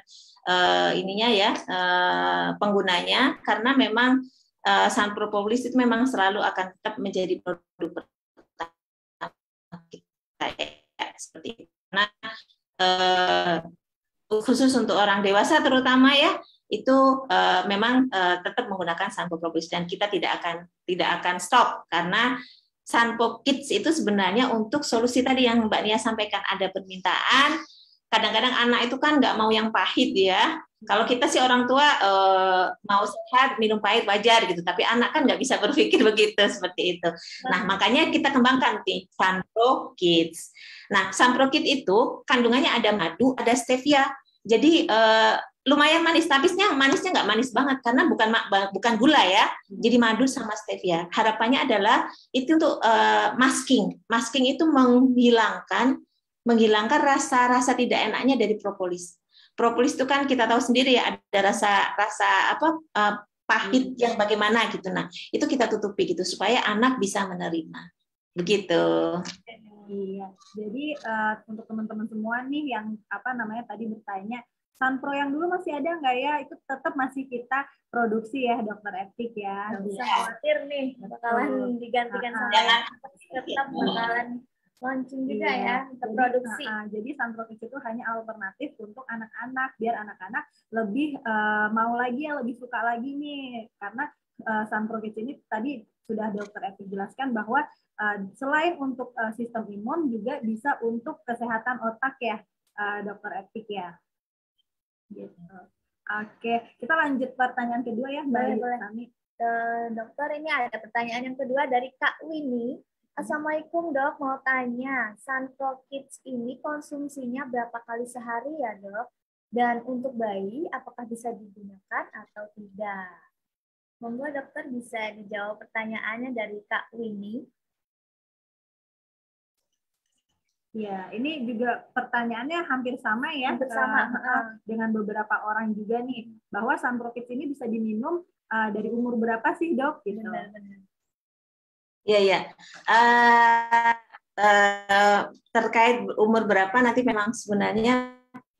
penggunanya, karena memang Sunpro propolis itu memang selalu akan tetap menjadi produk pertama kita seperti itu. Nah, khusus untuk orang dewasa terutama ya, itu memang tetap menggunakan Sanpo Propolis, dan kita tidak akan stop, karena Sanpo Kids itu sebenarnya untuk solusi tadi yang Mbak Nia sampaikan. Ada permintaan, kadang-kadang anak itu kan nggak mau yang pahit ya. Kalau kita sih orang tua mau sehat minum pahit wajar gitu, tapi anak kan nggak bisa berpikir begitu, seperti itu. Nah, makanya kita kembangkan nih Sanpo Kids. Nah, Sanpo Kids itu kandungannya ada madu, ada stevia. Jadi lumayan manis, tapi manisnya nggak manis banget karena bukan gula ya. Jadi madu sama stevia. Harapannya adalah itu untuk masking. Masking itu menghilangkan rasa tidak enaknya dari propolis. Propolis itu kan kita tahu sendiri ya, ada rasa pahit yang bagaimana gitu. Nah, itu kita tutupi gitu supaya anak bisa menerima. Begitu. Iya. Jadi untuk teman-teman semua nih yang tadi bertanya, Sanpro yang dulu masih ada nggak ya? Itu tetap masih kita produksi ya, Dokter Etik ya. Nggak usah khawatir nih, bakalan digantikan sama tetap bakalan launching juga ya, untuk produksi. Jadi Sanpro Kids itu hanya alternatif untuk anak-anak, biar anak-anak lebih mau lagi ya, lebih suka lagi nih. Karena Sanpro Kids ini tadi sudah Dokter Etik jelaskan bahwa selain untuk sistem imun juga bisa untuk kesehatan otak ya, Dokter Etik ya. Gitu. Oke, kita lanjut pertanyaan kedua ya, Mbak Yusami. Dokter, ini ada pertanyaan yang kedua dari Kak Winnie. Assalamualaikum dok, mau tanya, Sanpro Kids ini konsumsinya berapa kali sehari ya dok? Dan untuk bayi, apakah bisa digunakan atau tidak? Monggo dokter bisa dijawab pertanyaannya dari Kak Winnie. Ya, ini juga pertanyaannya hampir sama ya, dengan beberapa orang juga nih, bahwa Sanpro Kids ini bisa diminum dari umur berapa sih dok? Gitu. Benar-benar. Iya. Terkait umur berapa nanti memang sebenarnya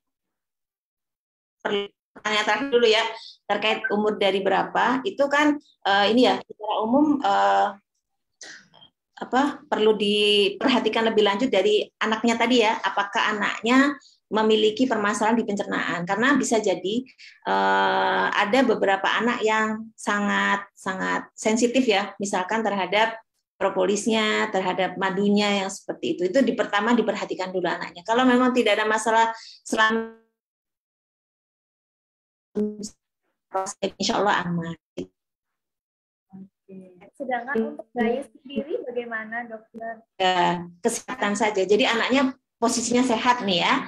pertanyaan terakhir dulu ya, terkait umur dari berapa itu kan ini ya secara umum perlu diperhatikan lebih lanjut dari anaknya tadi ya, apakah anaknya memiliki permasalahan di pencernaan, karena bisa jadi ada beberapa anak yang sangat sensitif ya, misalkan terhadap propolisnya, terhadap madunya yang seperti itu pertama diperhatikan dulu anaknya. Kalau memang tidak ada masalah selama, insya Allah aman. Sedangkan untuk bayi sendiri bagaimana dokter? Ya, kesehatan saja. Jadi anaknya posisinya sehat nih ya.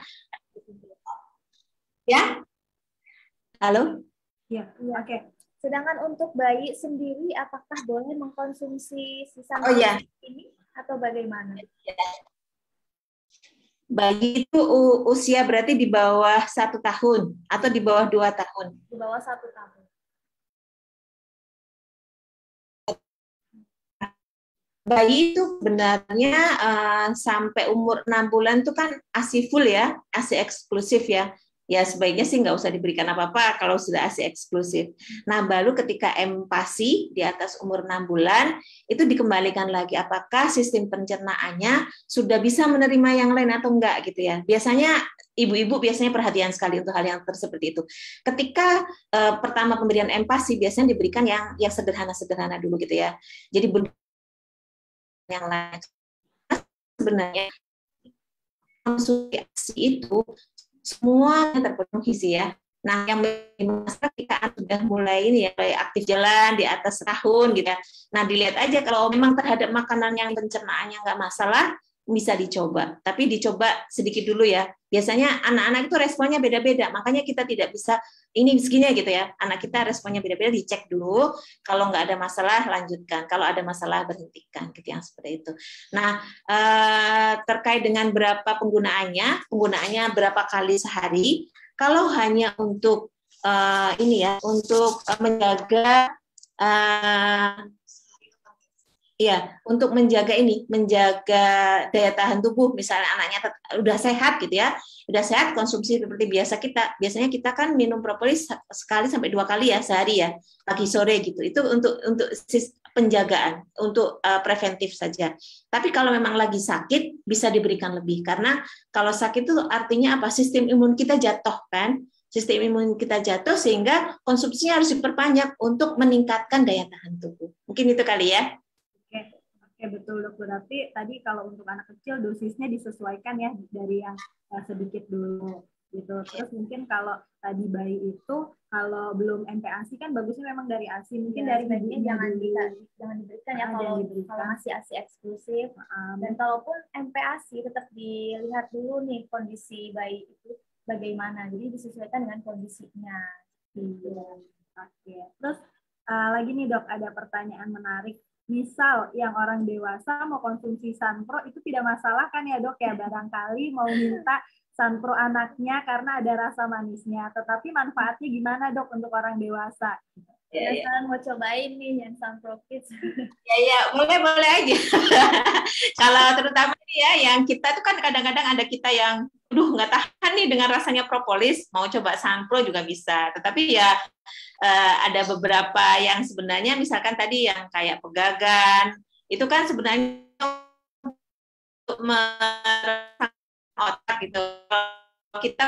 Ya? Halo? Ya. Oke. Sedangkan untuk bayi sendiri apakah boleh mengkonsumsi sisa ini atau bagaimana? Bayi itu usia berarti di bawah 1 tahun atau di bawah 2 tahun? Di bawah 1 tahun. Bayi itu sebenarnya sampai umur 6 bulan itu kan ASI full ya, ASI eksklusif ya. Ya sebaiknya sih nggak usah diberikan apa-apa kalau sudah ASI eksklusif. Nah baru ketika empasi di atas umur 6 bulan itu dikembalikan lagi apakah sistem pencernaannya sudah bisa menerima yang lain atau enggak gitu ya. Biasanya ibu-ibu biasanya perhatian sekali untuk hal yang seperti itu. Ketika pertama pemberian empasi biasanya diberikan yang sederhana-sederhana dulu gitu ya. Jadi yang lain sebenarnya konsumsi ASI itu semuanya terpenuhi sih ya. Nah, yang masalah ketika sudah mulai aktif jalan di atas tahun gitu ya. Nah, dilihat aja kalau memang terhadap makanan yang pencernaannya nggak masalah, bisa dicoba. Tapi dicoba sedikit dulu ya. Biasanya anak-anak itu responnya beda-beda, makanya kita tidak bisa ini segini gitu ya. Anak kita responnya beda-beda, dicek dulu. Kalau nggak ada masalah, lanjutkan. Kalau ada masalah, berhentikan. Gitu yang seperti itu. Nah, terkait dengan berapa penggunaannya berapa kali sehari. Kalau hanya untuk untuk menjaga untuk menjaga daya tahan tubuh, misalnya anaknya udah sehat gitu ya, udah sehat konsumsi seperti biasa kita. Biasanya kita kan minum propolis sekali sampai 2 kali ya sehari ya, pagi sore gitu. Itu untuk penjagaan untuk preventif saja. Tapi kalau memang lagi sakit bisa diberikan lebih, karena kalau sakit itu artinya apa? Sistem imun kita jatuh kan? Sistem imun kita jatuh sehingga konsumsinya harus diperpanjang untuk meningkatkan daya tahan tubuh. Mungkin itu kali ya. Oke, betul dok. Berarti tadi kalau untuk anak kecil dosisnya disesuaikan ya dari yang sedikit dulu gitu. Terus mungkin kalau tadi bayi itu kalau belum MPASI kan bagusnya memang dari ASI, mungkin dari bayinya jangan diberikan ya kalau masih ASI eksklusif. Dan kalaupun MPASI tetap dilihat dulu nih kondisi bayi itu bagaimana. Jadi disesuaikan dengan kondisinya. Gitu. Oke. Terus lagi nih dok, ada pertanyaan menarik. Misal yang orang dewasa mau konsumsi Sunpro itu tidak masalah kan ya dok ya, barangkali mau minta Sunpro anaknya karena ada rasa manisnya, tetapi manfaatnya gimana dok untuk orang dewasa? Penasaran mau cobain nih yang Sunpro Kids. Ya, boleh aja. Kalau terutama nih ya, yang kita tuh kan kadang-kadang ada kita yang, nggak tahan nih dengan rasanya propolis, mau coba Sunpro juga bisa. Tetapi ya ada beberapa yang sebenarnya, misalkan tadi yang kayak pegagan, itu kan sebenarnya untuk merangsang otak gitu. Kita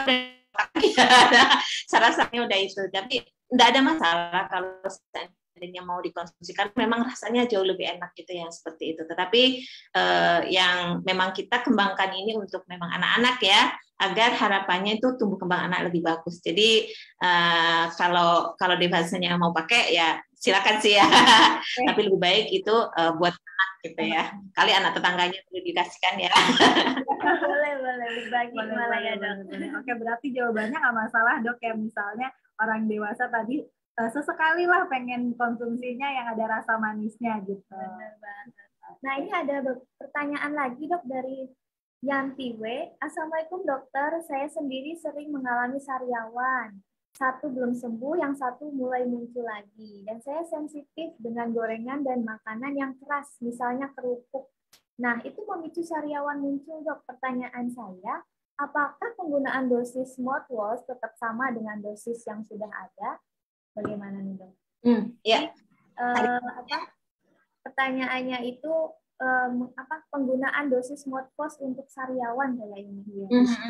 rasanya udah itu, tapi tidak ada masalah kalau seandainya mau dikonsumsi, karena memang rasanya jauh lebih enak gitu yang seperti itu. Tetapi yang memang kita kembangkan ini untuk memang anak-anak ya, agar harapannya itu tumbuh kembang anak lebih bagus. Jadi kalau dewasanya mau pakai ya silakan sih ya, tapi lebih baik itu buat anak gitu ya. Kali anak tetangganya perlu dikasihkan ya. Boleh berbagi malah ya dok. Oke, berarti jawabannya nggak masalah dok ya, misalnya orang dewasa tadi sesekali lah pengen konsumsinya yang ada rasa manisnya gitu. Benar banget. Nah ini ada pertanyaan lagi dok dari Yanti W. Assalamualaikum dokter, saya sendiri sering mengalami sariawan. Satu belum sembuh, yang satu mulai muncul lagi. Dan saya sensitif dengan gorengan dan makanan yang keras, misalnya kerupuk. Nah, itu memicu sariawan muncul, dok. Pertanyaan saya, apakah penggunaan dosis mouthwash tetap sama dengan dosis yang sudah ada? Bagaimana nih, dok? Ya. Pertanyaannya itu, penggunaan dosis mouthwash untuk sariawan kayak ini.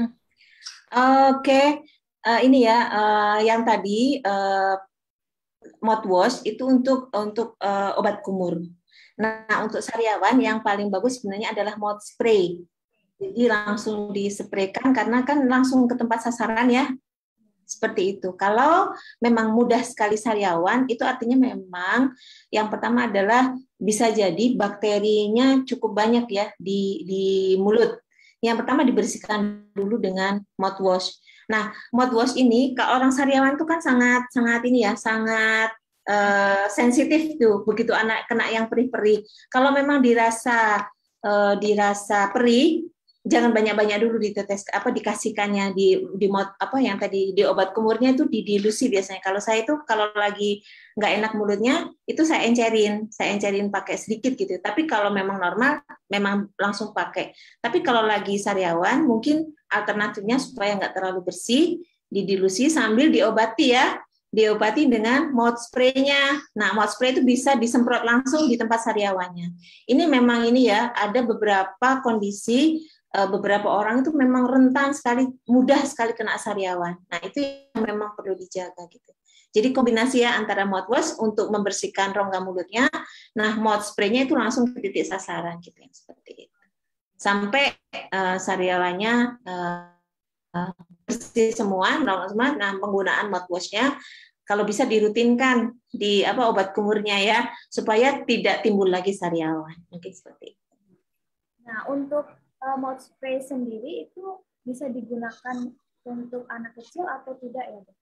Oke. Ini ya, yang tadi mouthwash itu untuk obat kumur. Nah, untuk sariawan yang paling bagus sebenarnya adalah mouth spray. Jadi langsung dispraykan karena kan langsung ke tempat sasaran ya. Seperti itu. Kalau memang mudah sekali sariawan, itu artinya memang yang pertama adalah bisa jadi bakterinya cukup banyak ya di mulut. Yang pertama dibersihkan dulu dengan mouthwash. Nah, mouthwash ini kalau orang sariawan itu kan sangat ini ya, sangat sensitif tuh begitu anak kena yang perih-perih. Kalau memang dirasa perih, jangan banyak-banyak dulu ditetes dikasihkannya di yang tadi di obat kumurnya itu didilusi biasanya. Kalau saya itu kalau lagi nggak enak mulutnya itu saya encerin pakai sedikit gitu. Tapi kalau memang normal memang langsung pakai. Tapi kalau lagi sariawan mungkin alternatifnya supaya nggak terlalu bersih didilusi sambil diobati ya. Diobati dengan mouth spray-nya. Nah, mouth spray itu bisa disemprot langsung di tempat sariawannya. Ini memang ini ya, ada beberapa kondisi, beberapa orang itu memang rentan sekali, mudah sekali kena sariawan. Nah, itu yang memang perlu dijaga gitu. Jadi kombinasi ya antara mouthwash untuk membersihkan rongga mulutnya, nah mouth spray-nya itu langsung ke titik sasaran gitu yang seperti itu. Sampai sariawannya bersih semua, nah penggunaan mouthwash-nya kalau bisa dirutinkan di obat kumurnya ya, supaya tidak timbul lagi sariawan. Mungkin seperti itu. Nah, untuk mouth spray sendiri itu bisa digunakan untuk anak kecil atau tidak ya, Dok?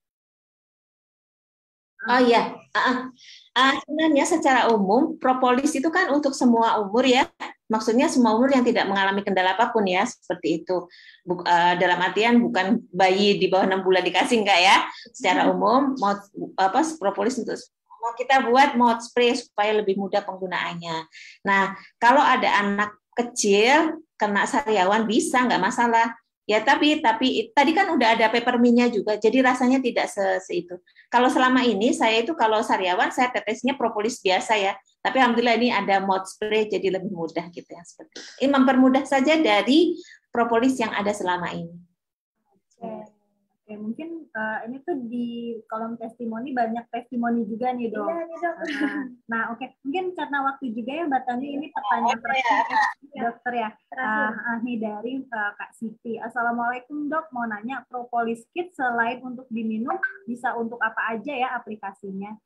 Oh iya, sebenarnya secara umum propolis itu kan untuk semua umur ya, maksudnya semua umur yang tidak mengalami kendala apapun ya, seperti itu. Dalam artian bukan bayi di bawah 6 bulan dikasih enggak ya, secara umum propolis untuk mau kita buat mouth spray supaya lebih mudah penggunaannya. Nah, kalau ada anak kecil kena sariawan bisa nggak masalah. Ya, tapi tadi kan udah ada peppermint-nya juga, jadi rasanya tidak itu. Kalau selama ini saya itu kalau sariawan saya tetesnya propolis biasa ya, tapi alhamdulillah ini ada mouth spray jadi lebih mudah gitu ya seperti itu. Ini mempermudah saja dari propolis yang ada selama ini. Oke, mungkin ini tuh di kolom testimoni banyak testimoni juga nih dok. Iya nih dok. Nah oke, mungkin karena waktu juga ya Mbak Tani, ini pertanyaan terakhir dokter ya. Nih dari Kak Siti. Assalamualaikum dok, mau nanya propolis kit selain untuk diminum bisa untuk apa aja ya aplikasinya?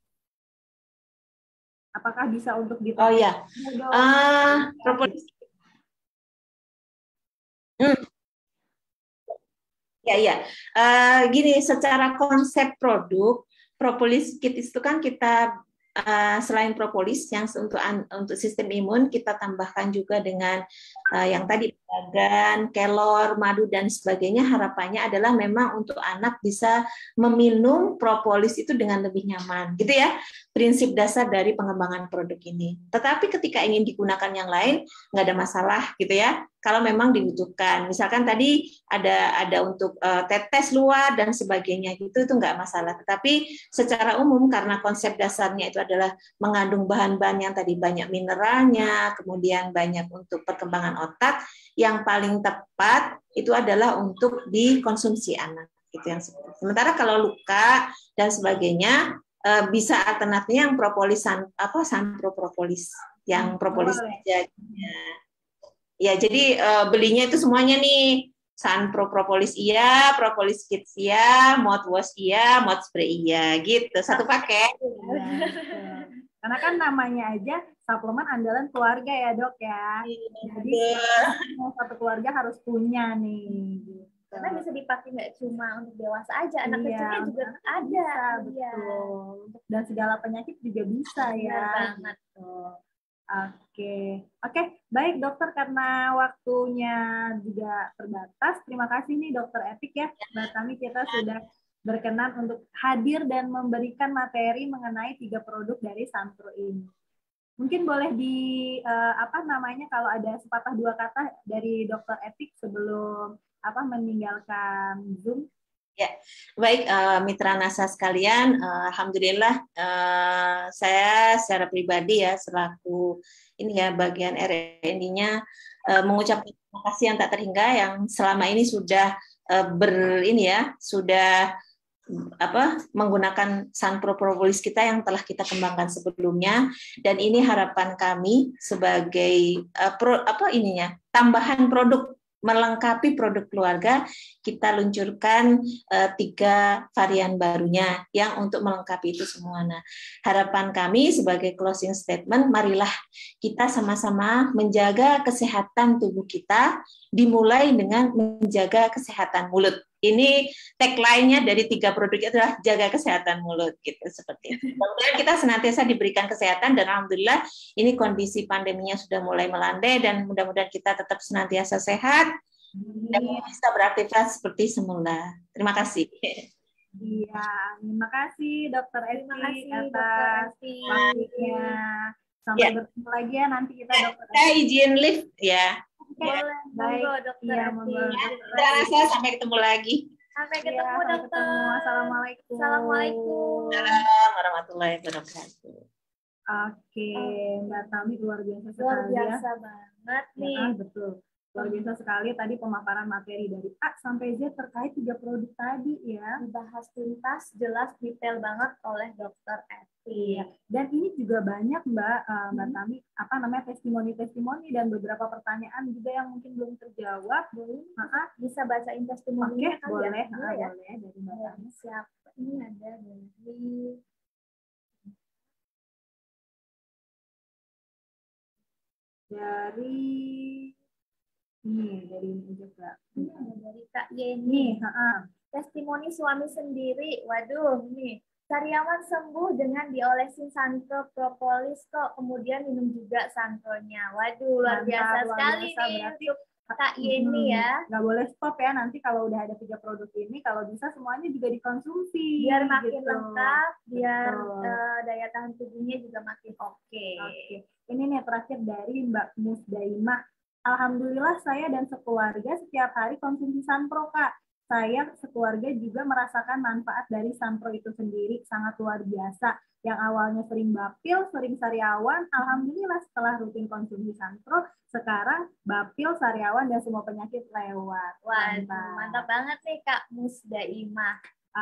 Apakah bisa untuk di Oh ya, propolis. Ya. Gini, secara konsep produk, propolis kit itu kan kita selain propolis yang untuk sistem imun, kita tambahkan juga dengan yang tadi bagan, kelor, madu dan sebagainya. Harapannya adalah memang untuk anak bisa meminum propolis itu dengan lebih nyaman, gitu ya. Prinsip dasar dari pengembangan produk ini. Tetapi ketika ingin digunakan yang lain, nggak ada masalah, gitu ya. Kalau memang dibutuhkan, misalkan tadi ada untuk tetes luar dan sebagainya, itu nggak masalah. Tetapi secara umum karena konsep dasarnya itu adalah mengandung bahan-bahan yang tadi banyak mineralnya, kemudian banyak untuk perkembangan otak, yang paling tepat itu adalah untuk dikonsumsi anak. Itu yang sementara kalau luka dan sebagainya bisa alternatifnya yang propolis sanpropropolis, yang propolis saja. Ya, jadi belinya itu semuanya nih, Sanpro-propolis iya, propolis kids iya, mouthwash iya, mouth spray iya, gitu. Satu paket. Ya, karena kan namanya aja suplemen andalan keluarga ya dok ya. Jadi satu keluarga harus punya nih. Gitu. Karena bisa dipakai nggak cuma untuk dewasa aja, anak kecilnya juga ada. Betul. Dan segala penyakit juga bisa ya. Banget. Gitu. Oke, baik dokter, karena waktunya juga terbatas. Terima kasih nih dokter Etik ya. Mbak Tami, kita sudah berkenan untuk hadir dan memberikan materi mengenai 3 produk dari Sanpro ini. Mungkin boleh kalau ada sepatah dua kata dari dokter Etik sebelum meninggalkan Zoom. Ya, baik mitra NASA sekalian, alhamdulillah saya secara pribadi ya selaku ini ya bagian R&D-nya mengucapkan terima kasih yang tak terhingga yang selama ini sudah sudah menggunakan Sanpro Propolis kita yang telah kita kembangkan sebelumnya, dan ini harapan kami sebagai tambahan produk melengkapi produk keluarga, kita luncurkan 3 varian barunya yang untuk melengkapi itu semua. Nah, harapan kami sebagai closing statement, marilah kita sama-sama menjaga kesehatan tubuh kita, dimulai dengan menjaga kesehatan mulut. Ini tagline-nya dari 3 produk itu adalah jaga kesehatan mulut, gitu seperti itu. Kemudian kita senantiasa diberikan kesehatan, dan alhamdulillah ini kondisi pandeminya sudah mulai melandai, dan mudah-mudahan kita tetap senantiasa sehat dan bisa beraktivitas seperti semula. Terima kasih. Iya, terima kasih Dokter Etik atas waktunya. Sampai bertemu lagi ya nanti kita Dokter. Saya izin lift ya. Boleh, monggo dokter. Saya sampai ketemu lagi. Sampai ketemu dokter. Assalamualaikum. Assalamualaikum. Waalaikumsalam warahmatullahi wabarakatuh. Oke, Mbak Tami luar biasa sekali. Luar biasa banget nih. Ya, betul. Luar biasa sekali tadi pemaparan materi dari A sampai Z terkait 3 produk tadi ya. Dibahas tuntas, jelas, detail banget oleh dokter Etik. Iya. Dan ini juga banyak Mbak Tami testimoni-testimoni dan beberapa pertanyaan juga yang mungkin belum terjawab. Maka bisa bacain testimoninya kan? Boleh dari Mbak Tami. Siapa? Ini ada dari ini juga. Ini ada dari Kak Yeni. Testimoni suami sendiri. Waduh, nih. Sariawan sembuh dengan diolesin Sanpro Propolis kok. Kemudian minum juga Sanpronya. Waduh, luar biasa sekali nih untuk Kak Yeni ya. Nggak boleh stop ya, nanti kalau udah ada 3 produk ini, kalau bisa semuanya juga dikonsumsi. Biar makin lengkap, biar daya tahan tubuhnya juga makin oke. Ini nih terakhir dari Mbak Musdaimah. Alhamdulillah saya dan sekeluarga setiap hari konsumsi Sunpro, Kak. Saya sekeluarga juga merasakan manfaat dari Sunpro itu sendiri, sangat luar biasa. Yang awalnya sering bapil, sering sariawan, alhamdulillah setelah rutin konsumsi Sunpro, sekarang bapil, sariawan, dan semua penyakit lewat. Wah, mantap banget nih Kak Musdaimah.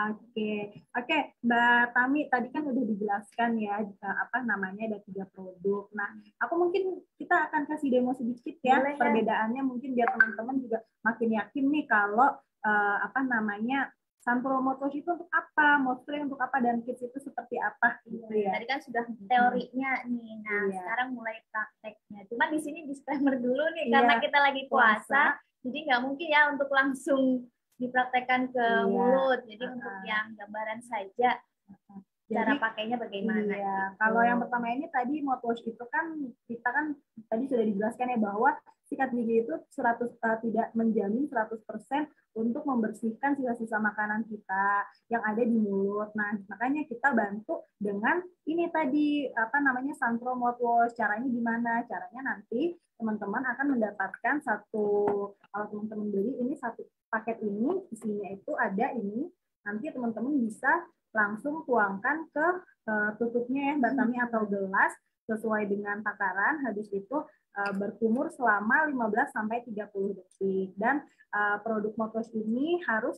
Oke, Mbak Tami tadi kan udah dijelaskan ya apa namanya ada 3 produk. Nah, aku mungkin kita akan kasih demo sedikit ya. Boleh, perbedaannya mungkin biar teman-teman juga makin yakin nih kalau apa namanya Sunpro mouthwash itu untuk apa, mouthspray untuk apa, dan kits itu seperti apa gitu ya. Tadi kan sudah teorinya nih. Nah, sekarang mulai prakteknya. Cuma di sini disclaimer dulu nih karena kita lagi puasa, jadi nggak mungkin ya untuk langsung dipraktekkan ke mulut. Jadi untuk yang gambaran saja cara pakainya bagaimana. Iya. Kalau yang pertama ini tadi mouthwash itu kan kita kan tadi sudah dijelaskan ya bahwa sikat gigi itu tidak menjamin 100% untuk membersihkan sisa-sisa makanan kita yang ada di mulut. Nah, makanya kita bantu dengan ini tadi apa namanya Sunpro mouthwash. Caranya gimana? Caranya nanti teman-teman akan mendapatkan kalau teman-teman beli ini satu paket ini, isinya itu ada ini. Nanti teman-teman bisa langsung tuangkan ke tutupnya ya, Mbak Tami, atau gelas sesuai dengan takaran. Habis itu berkumur selama 15-30 detik. Dan produk mouthwash ini harus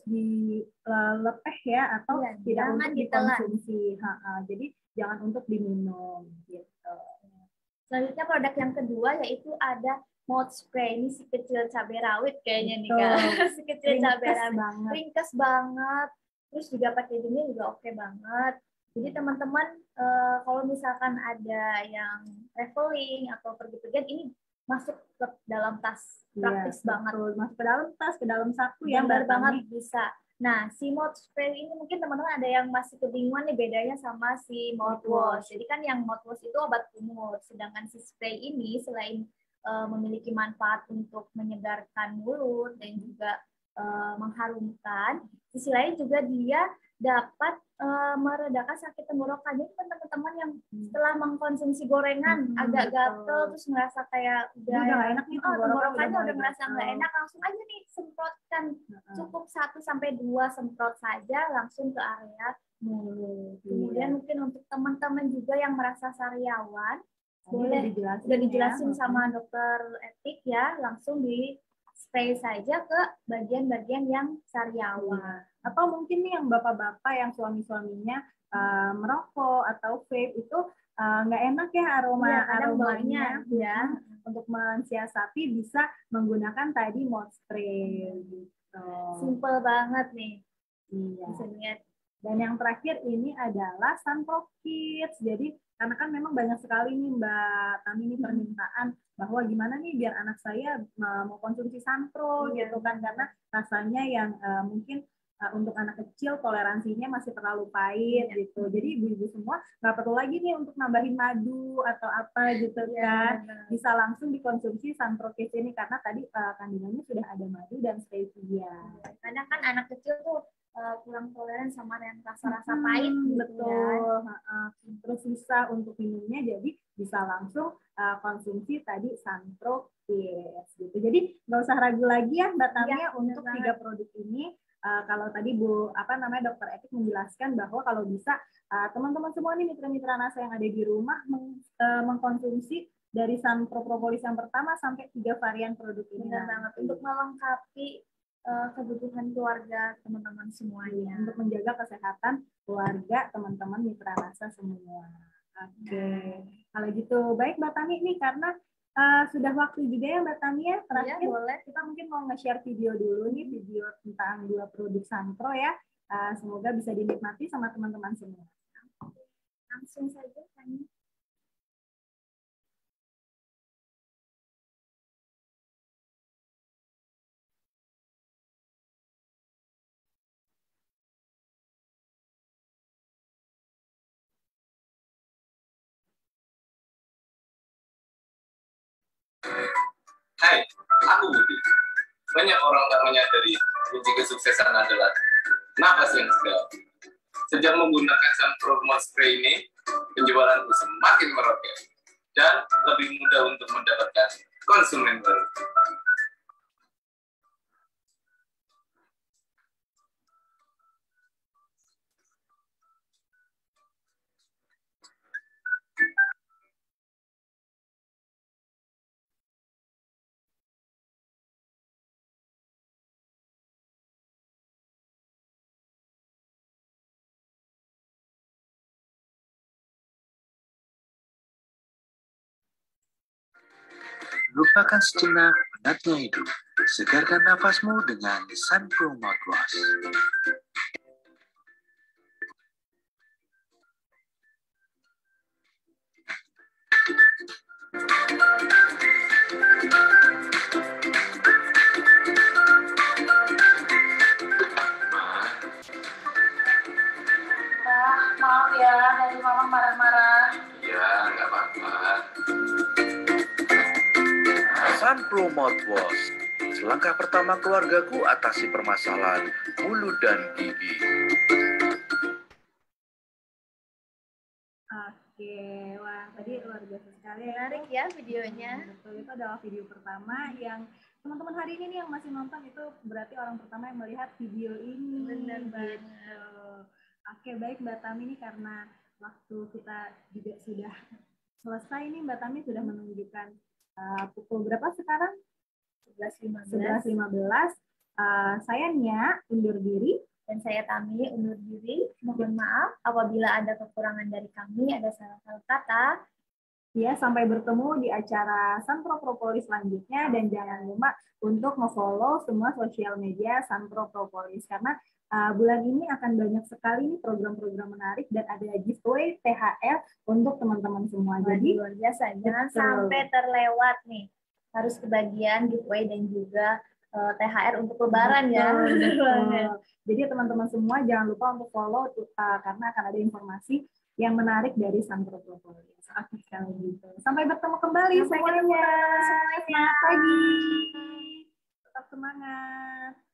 dilepeh ya, atau tidak untuk dikonsumsi. Jadi jangan untuk diminum. Gitu. Selanjutnya produk yang kedua yaitu ada mouth spray. Ini si kecil cabai rawit kayaknya nih Kak. Si kecil cabai rawit. Ringkas banget. Terus juga packagingnya juga oke banget. Jadi teman-teman kalau misalkan ada yang traveling atau pergi-pergian, ini masuk ke dalam tas, praktis banget. Masuk ke dalam tas, ke dalam saku ya, benar banget bisa. Nah, si mouth spray ini mungkin teman-teman ada yang masih kebingungan nih bedanya sama si mouthwash. Jadi kan yang mouthwash itu obat kumur, sedangkan si spray ini selain memiliki manfaat untuk menyegarkan mulut dan juga mengharumkan, sisi lain juga dia dapat meredakan sakit tenggorokan. Jadi teman-teman yang setelah mengkonsumsi gorengan agak gatel terus merasa kayak udah enak nih, tenggorokannya udah merasa nggak enak, langsung aja nih semprotkan. Cukup 1-2 semprot saja langsung ke area mulut. Kemudian mungkin untuk teman-teman juga yang merasa sariawan, boleh udah dijelasin sama dokter etik ya, langsung di spray saja ke bagian-bagian yang sariawan. Atau mungkin nih yang bapak-bapak yang suami-suaminya merokok atau vape itu nggak enak ya aromanya ya. Untuk mensiasati bisa menggunakan tadi mouth spray gitu. Simple banget nih. Iya. Bisa lihat. Dan yang terakhir ini adalah Sunpro Kids. Jadi karena kan memang banyak sekali nih Mbak Tami ini permintaan bahwa gimana nih biar anak saya mau konsumsi Sunpro gitu kan, karena rasanya yang mungkin untuk anak kecil toleransinya masih terlalu pahit gitu. Jadi ibu-ibu semua nggak perlu lagi nih untuk nambahin madu atau apa gitu kan. Bisa langsung dikonsumsi Sunpro Kids ini karena tadi kandungannya sudah ada madu dan stevia. Karena kan anak kecil tuh kurang toleran sama yang rasa-rasa pahit gitu. Betul. Terus bisa untuk minumnya, jadi bisa langsung konsumsi tadi Sunpro Kids gitu. Jadi nggak usah ragu lagi ya Mbak Tami untuk 3 produk ini. Kalau tadi Dokter Etik menjelaskan bahwa kalau bisa teman-teman semua nih mitra-mitra NASA yang ada di rumah mengkonsumsi dari Sunpro Propolis yang pertama sampai 3 varian produk ini. Benar banget untuk melengkapi kebutuhan keluarga teman-teman semuanya, untuk menjaga kesehatan keluarga teman-teman mitra NASA semua. Oke. Kalau gitu baik Mbak Tami nih, karena sudah waktu juga ya Mbak Tami ya, terakhir boleh kita mungkin mau nge-share video dulu nih, video tentang 2 produk Sunpro ya. Semoga bisa dinikmati sama teman-teman semua. Langsung saja Tami. Hai, aku Budi. Banyak orang tak menyadari kunci kesuksesan adalah napas yang segar. Sejak menggunakan Sunpro Mouth Spray ini, penjualanku semakin meroket dan lebih mudah untuk mendapatkan konsumen baru. Lupakan sejenak penatnya hidup. Segarkan nafasmu dengan Sunpro Mouthwash. Maaf ya, dari mama marah-marah. Ya, nggak apa-apa. Sunpro Mouthwash. Selangkah pertama keluargaku atasi permasalahan mulut dan gigi. Oke, wah tadi luar biasa sekali. Menarik ya videonya. Betul, itu adalah video pertama yang teman-teman hari ini nih yang masih nonton itu berarti orang pertama yang melihat video ini. Benar banget. Gitu. Oke, baik Mbak Tami nih karena waktu kita juga sudah selesai nih, Mbak Tami sudah menunjukkan pukul berapa sekarang? 11.15. Saya Nia undur diri. Dan saya Tami undur diri. Mohon maaf apabila ada kekurangan dari kami, ada salah-salah kata. Ya, sampai bertemu di acara Sunpro Propolis selanjutnya dan jangan lupa untuk nge-follow semua sosial media Sunpro Propolis karena bulan ini akan banyak sekali nih program-program menarik dan ada giveaway THR untuk teman-teman semua. Jadi luar biasa, jangan betul. sampai terlewat nih. Harus kebagian giveaway dan juga THR untuk lebaran ya. Betul. Jadi teman-teman semua jangan lupa untuk follow karena akan ada informasi yang menarik dari Sunpro Propolis. Oke, sekali gitu. Sampai bertemu kembali semuanya. Selamat pagi. Tetap semangat.